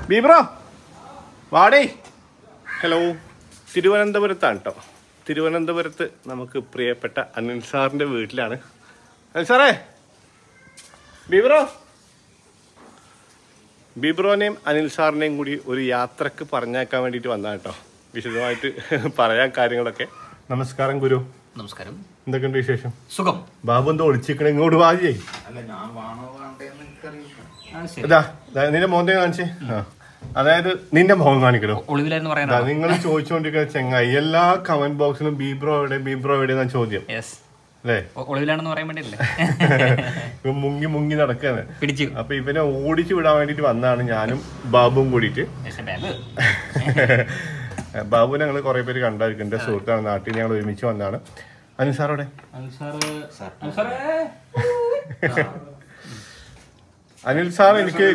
ബീബ്രോ വാടേ. Hello, തിരുവനന്തപുരത്താണ് കേട്ടോ. തിരുവനന്തപുരത്ത് നമുക്ക് പ്രിയപ്പെട്ട അനിൽ സാറിൻ്റെ വീട്ടിലാണ്. അനിൽ സാറേ, ബീബ്രോനെയും അനിൽ സാറിനെയും കൂടി ഒരു യാത്രക്ക് പറഞ്ഞേക്കാൻ വേണ്ടിയിട്ട് വന്നതാണ് കേട്ടോ. വിശദമായിട്ട് പറയാൻ കാര്യങ്ങളൊക്കെ. നമസ്കാരം ഗുരു. നമസ്കാരം. എന്തൊക്കെയുണ്ട് വിശേഷം? സുഖം. ബാബു എന്തോ ഒളിച്ചിക്കണ, ഇങ്ങോട്ട് വാജേ. നിന്റെ മോന്തെ കാണിച്ചേ. അതായത് നിന്റെ മുഖം കാണിക്കണോ? നിങ്ങൾ ചോദിച്ചുകൊണ്ടിരിക്കുന്ന ചെങ്ങായി എല്ലാ കമന്റ് ബോക്സിലും ബീബ്രോ എവിടെ ചോദ്യം അല്ലേ? മുങ്ങി മുങ്ങി നടക്കാണ്. അപ്പൊ ഇവനെ ഓടിച്ചു വിടാൻ വേണ്ടിട്ട് വന്നാണ് ഞാനും ബാബുവും കൂടിയിട്ട്. ബാബുവിനെ ഞങ്ങൾ കുറെ പേര് കണ്ടായിരിക്കും. എന്റെ സുഹൃത്താണ്, നാട്ടിൽ ഞങ്ങൾ ഒരുമിച്ച് വന്നതാണ്. അനിൽ സാറോടെ? അനിൽ സാർ എനിക്ക്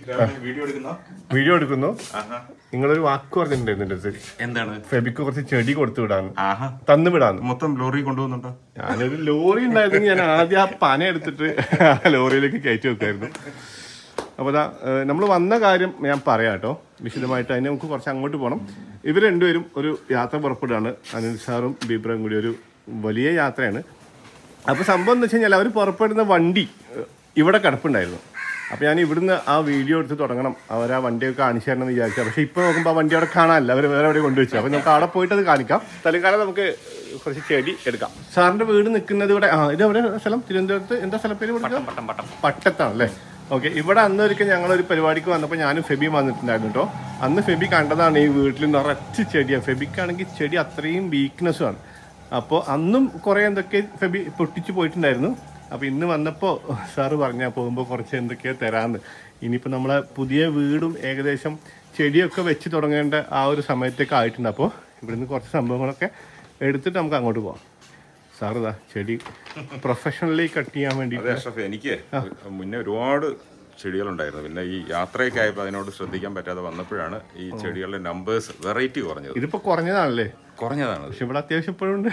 വീഡിയോ എടുക്കുന്നു. നിങ്ങളൊരു വാക്ക് പറഞ്ഞിട്ടുണ്ടായിരുന്നു. എന്താണ്? ഫെബിക്ക് കുറച്ച് ചെടി കൊടുത്തു വിടാന്ന്, തന്നു വിടാന്ന്. മൊത്തം ലോറി കൊണ്ടുപോകുന്നുണ്ടോ? ഞാനൊരു ലോറി ഉണ്ടായിരുന്നെങ്കിൽ ഞാൻ ആദ്യം ആ പന എടുത്തിട്ട് ആ ലോറിയിലേക്ക് കയറ്റി വെക്കായിരുന്നു. അപ്പോൾ നമ്മൾ വന്ന കാര്യം ഞാൻ പറയാം കേട്ടോ വിശദമായിട്ട്. അതിന് നമുക്ക് കുറച്ച് അങ്ങോട്ട് പോകണം. ഇവർ രണ്ടുപേരും ഒരു യാത്ര പുറപ്പെടുകയാണ്. അനിൽ സാറും ബീബ്രയും കൂടി ഒരു വലിയ യാത്രയാണ്. അപ്പോൾ സംഭവം എന്ന് വെച്ച് കഴിഞ്ഞാൽ അവർ പുറപ്പെടുന്ന വണ്ടി ഇവിടെ കിടപ്പുണ്ടായിരുന്നു. അപ്പോൾ ഞാൻ ഇവിടുന്ന് ആ വീഡിയോ എടുത്ത് തുടങ്ങണം, അവർ ആ വണ്ടിയൊക്കെ കാണിച്ചു തരണം എന്ന് വിചാരിച്ചു. പക്ഷേ ഇപ്പോൾ നോക്കുമ്പോൾ ആ വണ്ടി അവിടെ കാണാനില്ല, അവർ വേറെ എവിടെ കൊണ്ടുവച്ചു. അപ്പോൾ നമുക്ക് അവിടെ പോയിട്ട് അത് കാണിക്കാം. തൽക്കാലം നമുക്ക് കുറച്ച് ചെടി എടുക്കാം. സാറിൻ്റെ വീട് നിൽക്കുന്നത് ഇവിടെ. ഇത് എവിടെ സ്ഥലം? തിരുവനന്തപുരത്ത് എന്താ സ്ഥലം പേര്? പട്ടത്താണല്ലേ? ഓക്കെ. ഇവിടെ അന്ന് ഒരിക്കൽ ഞങ്ങളൊരു പരിപാടിക്ക് വന്നപ്പോൾ ഞാനും ഫെബിയും വന്നിട്ടുണ്ടായിരുന്നു കേട്ടോ. അന്ന് ഫെബി കണ്ടതാണ് ഈ വീട്ടിൽ നിറച്ച് ചെടിയാണ്. ഫെബിക്കാണെങ്കിൽ ചെടി അത്രയും വീക്ക്നെസ്സുമാണ്. അപ്പോൾ അന്നും കുറേ എന്തൊക്കെ ഫെബി പൊട്ടിച്ച് പോയിട്ടുണ്ടായിരുന്നു. അപ്പോൾ ഇന്ന് വന്നപ്പോൾ സാറ് പറഞ്ഞാൽ പോകുമ്പോൾ കുറച്ച് എന്തൊക്കെയോ തരാമെന്ന്. ഇനിയിപ്പോൾ നമ്മളെ പുതിയ വീടും ഏകദേശം ചെടിയൊക്കെ വെച്ച് തുടങ്ങേണ്ട ആ ഒരു സമയത്തേക്ക് ആയിട്ടുണ്ട്. അപ്പോൾ ഇവിടുന്ന് കുറച്ച് സംഭവങ്ങളൊക്കെ എടുത്തിട്ട് നമുക്ക് അങ്ങോട്ട് പോകാം. സാറ് ചെടി പ്രൊഫഷണലി കട്ട് ചെയ്യാൻ വേണ്ടി. എനിക്ക് മുന്നേ ഒരുപാട് ചെടികളുണ്ടായിരുന്നു. പിന്നെ ഈ യാത്രയൊക്കെ ആയപ്പോൾ അതിനോട് ശ്രദ്ധിക്കാൻ പറ്റാതെ വന്നപ്പോഴാണ് ഈ ചെടികളുടെ നമ്പേഴ്സ് വെറൈറ്റി കുറഞ്ഞത്. ഇതിപ്പോൾ കുറഞ്ഞതാണല്ലേ? കുറഞ്ഞതാണ്. പക്ഷെ ഇവിടെ അത്യാവശ്യം ഇപ്പോഴും ഉണ്ട്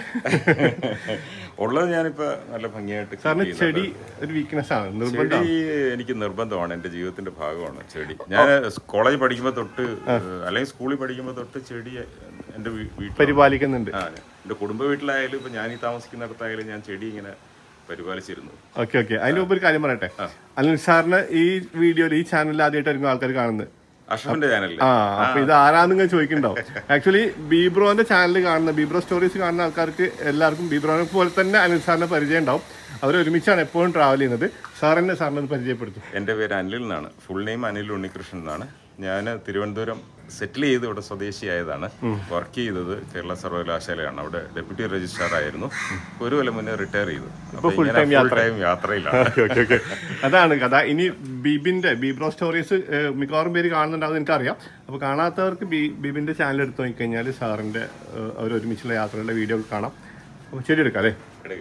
ഉള്ളത്. ഞാനിപ്പോൾ നല്ല ഭംഗിയായിട്ട്. ചെടി ഒരു വീക്ക്നെസ് ആണ്. ചെടി എനിക്ക് നിർബന്ധമാണ്, എൻ്റെ ജീവിതത്തിന്റെ ഭാഗമാണ് ചെടി. ഞാൻ കോളേജ് പഠിക്കുമ്പോൾ തൊട്ട് അല്ലെങ്കിൽ സ്കൂളിൽ പഠിക്കുമ്പോൾ തൊട്ട് ചെടി എൻ്റെ വീട്ടിൽ പരിപാലിക്കുന്നുണ്ട്. എൻ്റെ കുടുംബ വീട്ടിലായാലും ഇപ്പം ഞാൻ ഈ താമസിക്കുന്നിടത്തായാലും ഞാൻ ചെടി ഇങ്ങനെ പരിപാലിച്ചിരുന്നു. ഓക്കെ. അതിന് മുമ്പ് ഒരു കാര്യം പറയട്ടെ. അനിൽ സാറിന് ഈ വീഡിയോയിൽ ഈ ചാനലിൽ ആദ്യമായിട്ടായിരിക്കും ആൾക്കാർ കാണുന്നത്. അഷ്റഫിന്റെ ചാനലിൽ. അപ്പൊ ഇത് ആരാന്ന് ചോദിക്കുന്നുണ്ടാവും. ആക്ച്വലി ബീബ്രോന്റെ ചാനൽ കാണുന്ന, ബീബ്രോ സ്റ്റോറീസ് കാണുന്ന ആൾക്കാർക്ക് എല്ലാവർക്കും ബീബ്രോനെ പോലെ തന്നെ അനിൽ സാറിനെ പരിചയം ഉണ്ടാവും. അവർ ഒരുമിച്ചാണ് എപ്പോഴും ട്രാവൽ ചെയ്യുന്നത്. സാറിനെ പരിചയപ്പെടുത്തും. എൻ്റെ പേര് അനിൽ എന്നാണ്. ഫുൾ നെയിം അനിൽ ഉണ്ണികൃഷ്ണൻ എന്നാണ്. ഞാൻ തിരുവനന്തപുരം സെറ്റിൽ ചെയ്ത് ഇവിടെ സ്വദേശിയായതാണ്. വർക്ക് ചെയ്തത് കേരള സർവകലാശാലയാണ്. അവിടെ ഡെപ്യൂട്ടി രജിസ്ട്രാർ ആയിരുന്നു. ഒരു കൊല്ലം മുന്നേ റിട്ടയർ ചെയ്തു. ഫുൾ ടൈം യാത്രയിലാണ്. അതാണ് കഥ. ഇനി ബീബ്രോ സ്റ്റോറീസ് മിക്കവാറും പേര് കാണുന്നുണ്ടാവും, എനിക്കറിയാം. അപ്പോൾ കാണാത്തവർക്ക് ബീബിന്റെ ചാനൽ എടുത്ത് നോക്കിക്കഴിഞ്ഞാൽ സാറിന്റെ അവർ ഒരുമിച്ചുള്ള യാത്രകളുടെ വീഡിയോ കാണാം. അപ്പോൾ ശരി, എടുക്കാം അല്ലേ?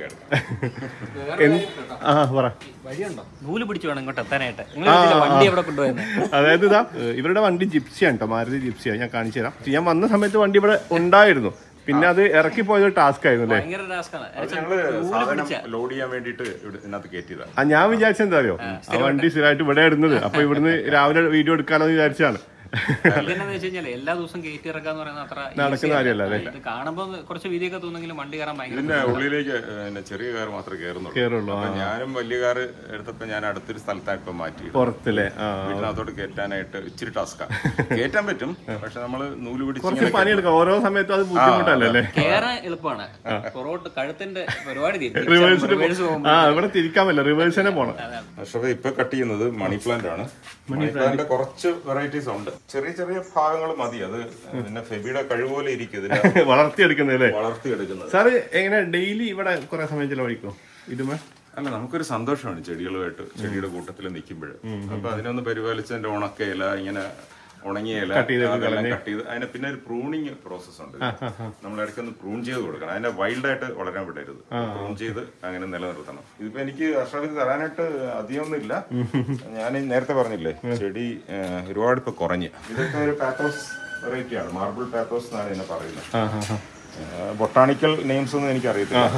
അതായത് ഇവരുടെ വണ്ടി ജിപ്സിയാണ് കേട്ടോ, മാരുതി ജിപ്സിയാണ്. ഞാൻ കാണിച്ചു തരാം. ഞാൻ വന്ന സമയത്ത് വണ്ടി ഇവിടെ ഉണ്ടായിരുന്നു. പിന്നെ അത് ഇറക്കി പോയത് ടാസ്ക് ആയിരുന്നു അല്ലേ? ലോഡ് ചെയ്യാൻ വേണ്ടിട്ട് ഞാൻ വിചാരിച്ചത് എന്താ അറിയോ, ആ വണ്ടി സ്ഥിരമായിട്ട് ഇവിടെ ഇടുന്നത്. അപ്പൊ ഇവിടുന്ന് രാവിലെ വീഡിയോ എടുക്കാമെന്ന് വിചാരിച്ചാണ്. എല്ലാ ദിവസവും കയറ്റി ഇറക്കാന്ന് പറയുന്നത് അത്ര നടക്കുന്ന കാര്യമല്ല. കാണുമ്പോ കുറച്ച് വീതിയൊക്കെ തോന്നെങ്കിലും വണ്ടി കയറാൻ ഭയങ്കര ഉള്ളിലേക്ക് ചെറിയ കാർ മാത്രമേ കയറുന്നുള്ളൂ. ഞാനും വലിയ കാർ എടുത്തപ്പോ ഞാൻ അടുത്തൊരു സ്ഥലത്തായിട്ട് ഇപ്പൊ മാറ്റി പുറത്തില്ലേ വീട്ടിനകത്തോട്ട് കയറ്റാനായിട്ട് ഇച്ചിരി ടാസ്കാ. കയറ്റാൻ പറ്റും, പക്ഷെ നമ്മള് നൂല് പിടിച്ച് പണിയെടുക്കാം. ഓരോ സമയത്തും അത് ബുദ്ധിമുട്ടല്ലേ? കയറാൻ എളുപ്പമാണ്. പുറകോട്ട് കഴുത്തിന്റെ പരിപാടി ഇവിടെ തിരിക്കാൻ പറ്റില്ല, റിവേഴ്സിനെ പോണം. പക്ഷേ ഇപ്പൊ കട്ട് ചെയ്യുന്നത് മണി പ്ലാന്റ് ആണ്. മണി പ്ലാന്റിന്റെ കുറച്ച് വെറൈറ്റീസ് ഉണ്ട്. ചെറിയ ചെറിയ ഭാഗങ്ങൾ മതി. അത് പിന്നെ ഫെബിയുടെ കഴിവുപോലെ ഇരിക്കും വളർത്തിയെടുക്കുന്നത്. സാറ് എങ്ങനെ ഡെയിലി ഇവിടെ കുറെ സമയം ചെലവഴിക്കും ഇതുമേ? അല്ല, നമുക്കൊരു സന്തോഷമാണ് ചെടികളുമായിട്ട്, ചെടിയുടെ കൂട്ടത്തിൽ നിൽക്കുമ്പോൾ. അപ്പൊ അതിനൊന്ന് പരിപാലിച്ചതിന്റെ ഉണക്കയില, ഇങ്ങനെ ഉണങ്ങിയ ഇല കട്ട് ചെയ്ത് അതിനെ പിന്നെ ഒരു പ്രൂണിങ് പ്രോസസ് ഉണ്ട്. നമ്മൾ ഇടയ്ക്കൊന്ന് പ്രൂൺ ചെയ്ത് കൊടുക്കണം. അതിനെ വൈൽഡായിട്ട് വളരാൻ വിടരുത്. പ്രൂൺ ചെയ്ത് അങ്ങനെ നിലനിർത്തണം. ഇതിപ്പോ എനിക്ക് അഷ്റഫിന് തരാനായിട്ട് അധികമൊന്നും ഇല്ല. ഞാൻ നേരത്തെ പറഞ്ഞില്ലേ, ചെടി ഒരുപാട് ഇപ്പൊ കുറഞ്ഞ്. ഇതൊക്കെ ഒരു പാത്തോസ് വെറൈറ്റി ആണ്. മാർബിൾ പാത്തോസ് എന്നാണ് ഇതിനെ പറയുന്നത്. ബൊട്ടാണിക്കൽ നെയിംസ് ഒന്നും എനിക്ക് അറിയത്തില്ല.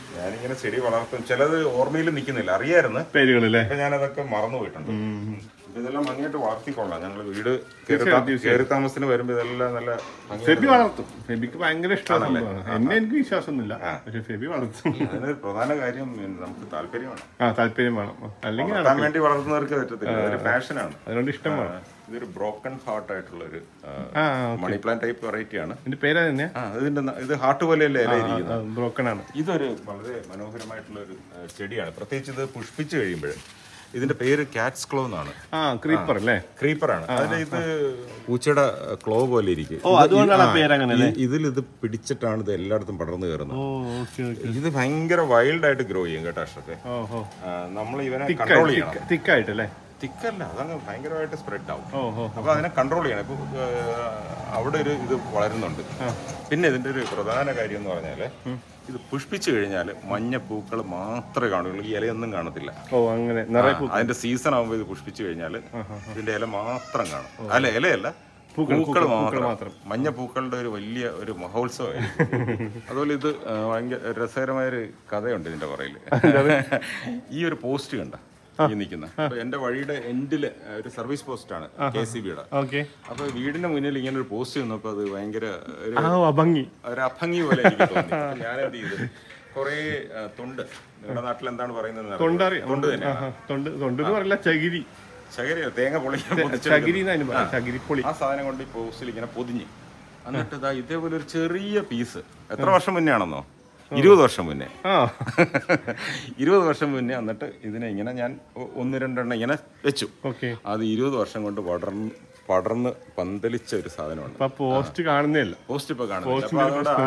ഞാനിങ്ങനെ ചെടി വളർത്തും. ചിലത് ഓർമ്മയിൽ നിൽക്കുന്നില്ല, അറിയായിരുന്നു പേരുകളില്ലേ. ഞാനതൊക്കെ മറന്നു പോയിട്ടുണ്ട്. ഇതെല്ലാം ഭംഗിയായിട്ട് വളർത്തിക്കൊള്ളാം. ഞങ്ങൾ വീട് കയറി താമസത്തിന് വരുമ്പോ ഇതെല്ലാം നല്ല ഫെബി വളർത്തും. ഫെബിക്ക് ഭയങ്കര ഇഷ്ടമാണ്. എന്നെ എനിക്ക് വിശ്വാസമൊന്നുമില്ല, പക്ഷെ ഫെബി വളർത്തും. അതിനൊരു പ്രധാന കാര്യം നമുക്ക് താല്പര്യമാണ്. താല്പര്യം വേണം, അല്ലെങ്കിൽ വളർത്താൻ വേണ്ടി വളർത്തുന്നവർക്ക് പറ്റത്തില്ല, അതൊരു പാഷനാണ്, അതുകൊണ്ട് ഇഷ്ടമാണ്. ഇതൊരു ബ്രോക്കൺ ഹാർട്ട് ആയിട്ടുള്ള ഒരു മണി പ്ലാന്റ് ടൈപ്പ് വെറൈറ്റി ആണ്. ഇതിന്റെ പേര് തന്നെ ഇത് ഹാർട്ട് പോലെയല്ലേ ഇല ഇരിക്കുന്നത്, ബ്രോക്കൺ ആണ്. ഇതൊരു വളരെ മനോഹരമായിട്ടുള്ള ഒരു ചെടിയാണ്. പ്രത്യേകിച്ച് ഇത് പുഷ്പിച്ചു കഴിയുമ്പോൾ ഇതിന്റെ പേര് കാറ്റ്സ് ക്ലോ എന്നാണ്. ക്രീപ്പർ അല്ലേ? ക്രീപ്പറാണ്. അതിൽ ഇത് പൂച്ചയുടെ ക്ലോ പോലെ ഇരിക്കും. ഇതിൽ പിടിച്ചിട്ടാണ് ഇത് എല്ലായിടത്തും പടർന്നു കയറുന്നത്. ഇത് ഭയങ്കര വൈൽഡ് ആയിട്ട് ഗ്രോ ചെയ്യും കേട്ടോ അഷ്റഫേ. നമ്മൾ ഇവനെ കൺട്രോൾ ചെയ്യണം. തിക്കായിട്ടല്ലേ? തിക്കല്ല, അതങ്ങ് ഭയങ്കരമായിട്ട് സ്പ്രെഡ് ആവും. അപ്പൊ അതിനെ കൺട്രോൾ ചെയ്യണം. ഇപ്പൊ അവിടെ ഒരു ഇത് വളരുന്നുണ്ട്. പിന്നെ ഇതിന്റെ ഒരു പ്രധാന കാര്യം എന്ന് പറഞ്ഞാല് ഇത് പുഷ്പിച്ചു കഴിഞ്ഞാൽ മഞ്ഞ പൂക്കൾ മാത്രമേ കാണുള്ളൂ, ഈ ഇലയൊന്നും കാണത്തില്ല. അതിന്റെ സീസൺ ആകുമ്പോൾ ഇത് പുഷ്പിച്ചു കഴിഞ്ഞാൽ ഇതിന്റെ ഇല മാത്രം കാണും. അല്ല, ഇലയല്ല, പൂക്കൾ മാത്രം. മഞ്ഞ പൂക്കളുടെ ഒരു വലിയ ഒരു മഹോത്സവമായിരിക്കും. അതുപോലെ ഇത് ഭയങ്കര രസകരമായൊരു കഥയുണ്ട് ഇതിന്റെ പുറകില്. ഈ ഒരു പോസ്റ്റ് കണ്ട ഈ നിൽക്കുന്ന, എന്റെ വഴിയുടെ എൻഡില് ഒരു സർവീസ് പോസ്റ്റ് ആണ് KCBയുടെ. അപ്പൊ വീടിന്റെ മുന്നിൽ ഇങ്ങനെ ഒരു പോസ്റ്റ് നിന്നപ്പോ അത് ഭയങ്കര ഒരു അഭംഗി പോലെ എനിക്ക് തോന്നി. ഞാൻ എന്ത് ചെയ്തു, കൊറേ തൊണ്ട്, നിങ്ങളുടെ നാട്ടിൽ എന്താണ് പറയുന്നത്? തൊണ്ട് തന്നെ. ചകിരി, തേങ്ങ പൊളിക്കാൻ ആ സാധനം കൊണ്ട് ഈ പോസ്റ്റിൽ ഇങ്ങനെ പൊതിഞ്ഞ്, എന്നിട്ട് ഇതാ ഇതേപോലെ ഒരു ചെറിയ പീസ്. എത്ര വർഷം മുന്നേ ആണെന്നോ? 20 വർഷം മുന്നേ. 20 വർഷം മുന്നേ. എന്നിട്ട് ഇതിനെ ഇങ്ങനെ ഞാൻ 1-2 എണ്ണം ഇങ്ങനെ വെച്ചു. അത് 20 വർഷം കൊണ്ട് പടർന്ന് പന്തലിച്ച ഒരു സാധനമാണ്. പോസ്റ്റ് കാണുന്നില്ല, പോസ്റ്റ് ഇപ്പൊ കാണുന്നില്ല.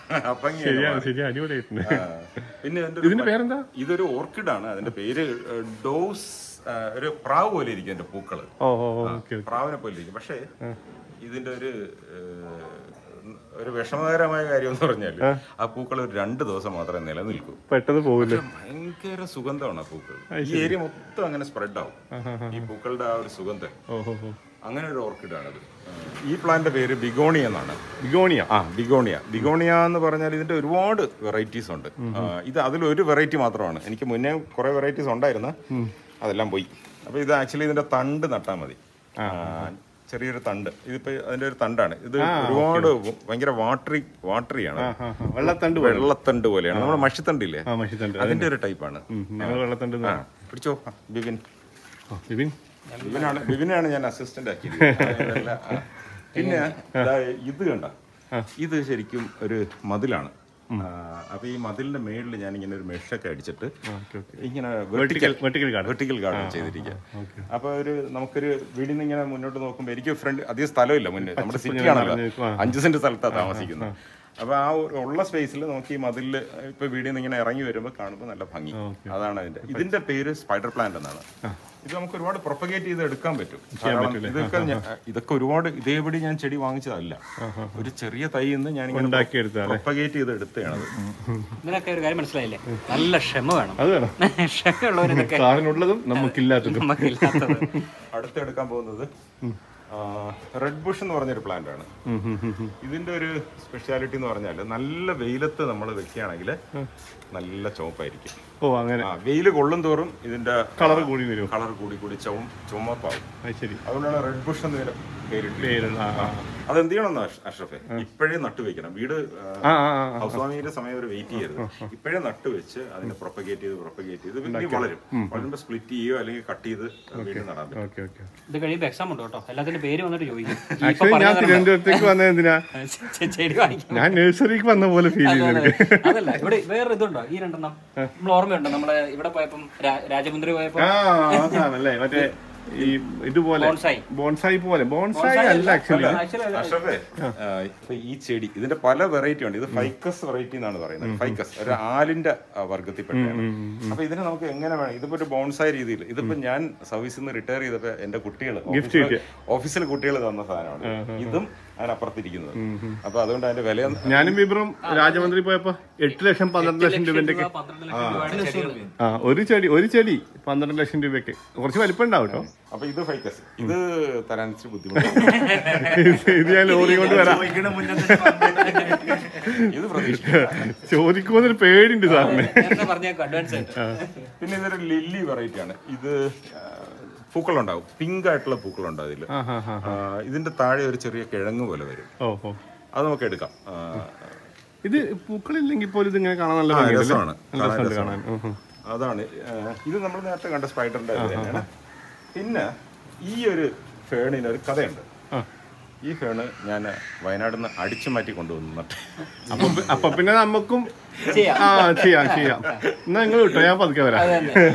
പിന്നെ ഇതിന്റെ പേരെന്താ? ഇതൊരു ഓർക്കിഡാണ്. അതിന്റെ പേര് ഡോസ്. ഒരു പ്രാവ് പോലെ ഇരിക്കും എന്റെ പൂക്കള്, പ്രാവിനെ പോലെ ഇരിക്കും. പക്ഷേ ഇതിന്റെ ഒരു വിഷമകരമായ കാര്യം എന്ന് പറഞ്ഞാൽ ആ പൂക്കൾ ഒരു 2 ദിവസം മാത്രമേ നിലനിൽക്കൂ, പെട്ടെന്ന് പോകില്ല. ഭയങ്കര സുഗന്ധമാണ് ആ പൂക്കൾ. ഈ ഏരിയ മൊത്തം അങ്ങനെ സ്പ്രെഡ് ആവും ഈ പൂക്കളുടെ ആ ഒരു സുഗന്ധം. അങ്ങനെ ഒരു ഓർക്കിഡാണത്. ഈ പ്ലാന്റിന്റെ പേര് ബിഗോണിയ എന്നാണ്. ബിഗോണിയ എന്ന് പറഞ്ഞാൽ ഇതിന്റെ ഒരുപാട് വെറൈറ്റീസ് ഉണ്ട്. ഇത് അതിലൊരു വെറൈറ്റി മാത്രമാണ്. എനിക്ക് മുന്നേ കുറെ വെറൈറ്റീസ് ഉണ്ടായിരുന്നു, അതെല്ലാം പോയി. അപ്പൊ ഇത് ആക്ച്വലി ഇതിന്റെ തണ്ട് നട്ടാൽ മതി, ചെറിയൊരു തണ്ട്. ഇതിപ്പോ അതിന്റെ ഒരു തണ്ടാണ് ഇത്. ഒരുപാട് ഭയങ്കര വാട്ടറിയാണ്, വെള്ളത്തണ്ട് പോലെയാണ്. നമ്മുടെ മഷിത്തണ്ടില്ലേ, അതിന്റെ ഒരു ടൈപ്പാണ്. പിടിച്ചോ ബിബിനാണ് ഞാൻ അസിസ്റ്റന്റ് ആക്കിയത്. പിന്നെ ഇത് കണ്ട, ഇത് ശരിക്കും ഒരു മതിലാണ്. അപ്പൊ ഈ മതിലിന്റെ മേളിൽ ഞാൻ ഇങ്ങനെ ഒരു മെഷൊക്കെ അടിച്ചിട്ട് ഇങ്ങനെ വെർട്ടിക്കൽ ഗാർഡൻ ചെയ്തിരിക്കുക. അപ്പൊ നമുക്കൊരു വീടിൽ നിന്ന് ഇങ്ങനെ മുന്നോട്ട് നോക്കുമ്പോൾ എനിക്ക് ഫ്രണ്ട് അധികം സ്ഥലമില്ല, മുന്നേ നമ്മുടെ സിറ്റി ആണല്ലോ, 5 സെന്റ് സ്ഥലത്താണ് താമസിക്കുന്നത്. അപ്പൊ ആ ഉള്ള സ്പേസിൽ നമുക്ക് ഈ മതിലിൽ ഇപ്പൊ വീടിൽ നിന്ന് ഇങ്ങനെ ഇറങ്ങി വരുമ്പോൾ കാണുമ്പോൾ നല്ല ഭംഗി. അതാണ് ഇതിന്റെ പേര് സ്പൈഡർ പ്ലാന്റ് എന്നാണ്. ഇത് നമുക്ക് ഒരുപാട് പ്രൊപ്പഗേറ്റ് ചെയ്ത് എടുക്കാൻ പറ്റും. ഇതൊക്കെ ഒരുപാട് ഇതേപടി ഞാൻ ചെടി വാങ്ങിച്ചതല്ല, ഒരു ചെറിയ തൈ നിന്ന് ഞാൻ പ്രൊപ്പഗേറ്റ് ചെയ്ത് എടുത്തതാണ്. ഇതിനൊക്കെ ഒരു കാര്യം മനസ്സിലായില്ലേ, നല്ല ക്ഷമ വേണം. അടുത്തെടുക്കാൻ പോകുന്നത് റെഡ് ബുഷ് എന്ന് പറഞ്ഞൊരു പ്ലാന്റ് ആണ്. ഇതിന്റെ ഒരു സ്പെഷ്യാലിറ്റി എന്ന് പറഞ്ഞാൽ നല്ല വെയിലത്ത് നമ്മൾ വെക്കുകയാണെങ്കിൽ നല്ല ചുവപ്പായിരിക്കും. വെയിൽ കൊള്ളും തോറും ഇതിന്റെ കളർ കൂടി ചുമപ്പാവും. അതുകൊണ്ടാണ് റെഡ് ബുഷ് എന്ന് പേരിട്ട്. അതെന്ത് ചെയ്യണം അഷ്റഫെ, ഇപ്പോഴേ നട്ടുവെക്കണം. വീട് ഹൗസ് വാമിങ്ങിന്റെ സമയം ഒരു വെയിറ്റ് ചെയ്യരുത്. ഇപ്പോഴേ നട്ടുവെച്ച് അതിനെ പ്രൊപ്പഗേറ്റ് ചെയ്ത് പിന്നെ വളരുമ്പോ സ്പ്ലിറ്റ് ചെയ്യോ അല്ലെങ്കിൽ കട്ട് ചെയ്ത് വീണ്ടും നടാൻ പറ്റും. ഇത് കഴിയുമ്പോ എക്സാം ഉണ്ട് കേട്ടോ, എല്ലാത്തിന്റെ പേര് വന്നിട്ട് ചോദിക്കും. ഞാൻ തിരുവനന്തപുരത്തേക്ക് വന്നത് എന്തിനാ, ഞാൻ നഴ്സറിക്ക് വന്ന പോലെ ഫീൽ ചെയ്തു. അതല്ല, ഇവിടെ വേറെ ഇതുണ്ടോ, ഈ 2 എണ്ണം നമ്മൾ ഓർമ്മയുണ്ടോ, നമ്മളെ ഇവിടെ പോയപ്പം രാജമുദ്ര പോയപ്പോ മറ്റേ ഈ ഇതുപോലെ ബോൺസായി പോലെ. ബോൺസായി അല്ല ആക്ച്വലി. ഈ ചെടി ഇതിന്റെ പല വെറൈറ്റി ഉണ്ട്. ഇത് ഫൈക്കസ് വെറൈറ്റി എന്നാണ് പറയുന്നത്. ഫൈക്കസ് ഒരു ആലിന്റെ വർഗത്തിൽപ്പെട്ടാണ്. അപ്പൊ ഇതിനെ നമുക്ക് എങ്ങനെ വേണം, ഇതിപ്പോ ഒരു ബോൺസായി രീതിയിൽ. ഇതിപ്പോ ഞാൻ സർവീസിൽ നിന്ന് റിട്ടയർ ചെയ്തപ്പോ എന്റെ കുട്ടികൾ ഓഫീസിൽ കുട്ടികൾ തന്ന സാധനമാണ്. ഇതും അതിനപ്പുറത്തിരിക്കുന്നത്. അപ്പൊ അതുകൊണ്ട് അതിന്റെ വില, ഞാനും വിവരം രാജമന്ത്രി പോയപ്പോ 8 ലക്ഷം 12 ലക്ഷം രൂപന്റെ ഒരു ചെടി 12 ലക്ഷം രൂപയ്ക്ക്. കുറച്ച് വലിപ്പം ഉണ്ടാവും കേട്ടോ. അപ്പൊ ഇത് ഫൈക്കസ്, ഇത് തരാൻ ഇച്ചിരി ബുദ്ധിമുട്ടാണ്. ഇത് ഞാൻ ലോറി കൊണ്ട് വരാം. ഇത് ചോദിക്കുമെന്നൊരു പേടിയുണ്ട് സാറിന്. പിന്നെ ഇതൊരു ലില്ലി വെറൈറ്റി ആണ്. ഇത് പൂക്കളുണ്ടാവും, പിങ്ക് ആയിട്ടുള്ള പൂക്കളുണ്ടാവും അതിൽ. ഇതിന്റെ താഴെ ഒരു ചെറിയ കിഴങ്ങ് പോലെ വരും, അത് നമുക്ക് എടുക്കാം. ഇത് പൂക്കളില്ലെങ്കിൽ പോലും ഇതിങ്ങനെ കാണാൻ നല്ല രസമാണ്. അതാണ് ഇത് നമ്മൾ നേരത്തെ കണ്ട സ്പൈഡറിന്റെ തന്നെയാണ്. പിന്നെ ഈ ഒരു ഫേണിന് ഒരു കഥയുണ്ട്. ഈ ഫേണ് ഞാൻ വയനാട്ടിൽ നിന്ന് അടിച്ചു മാറ്റി കൊണ്ടുവന്നിട്ട് അപ്പൊ പിന്നെ നമുക്കും ചെയ്യാം. എന്നാ നിങ്ങൾ കിട്ടോ, ഞാൻ പതുക്കെ വരാം.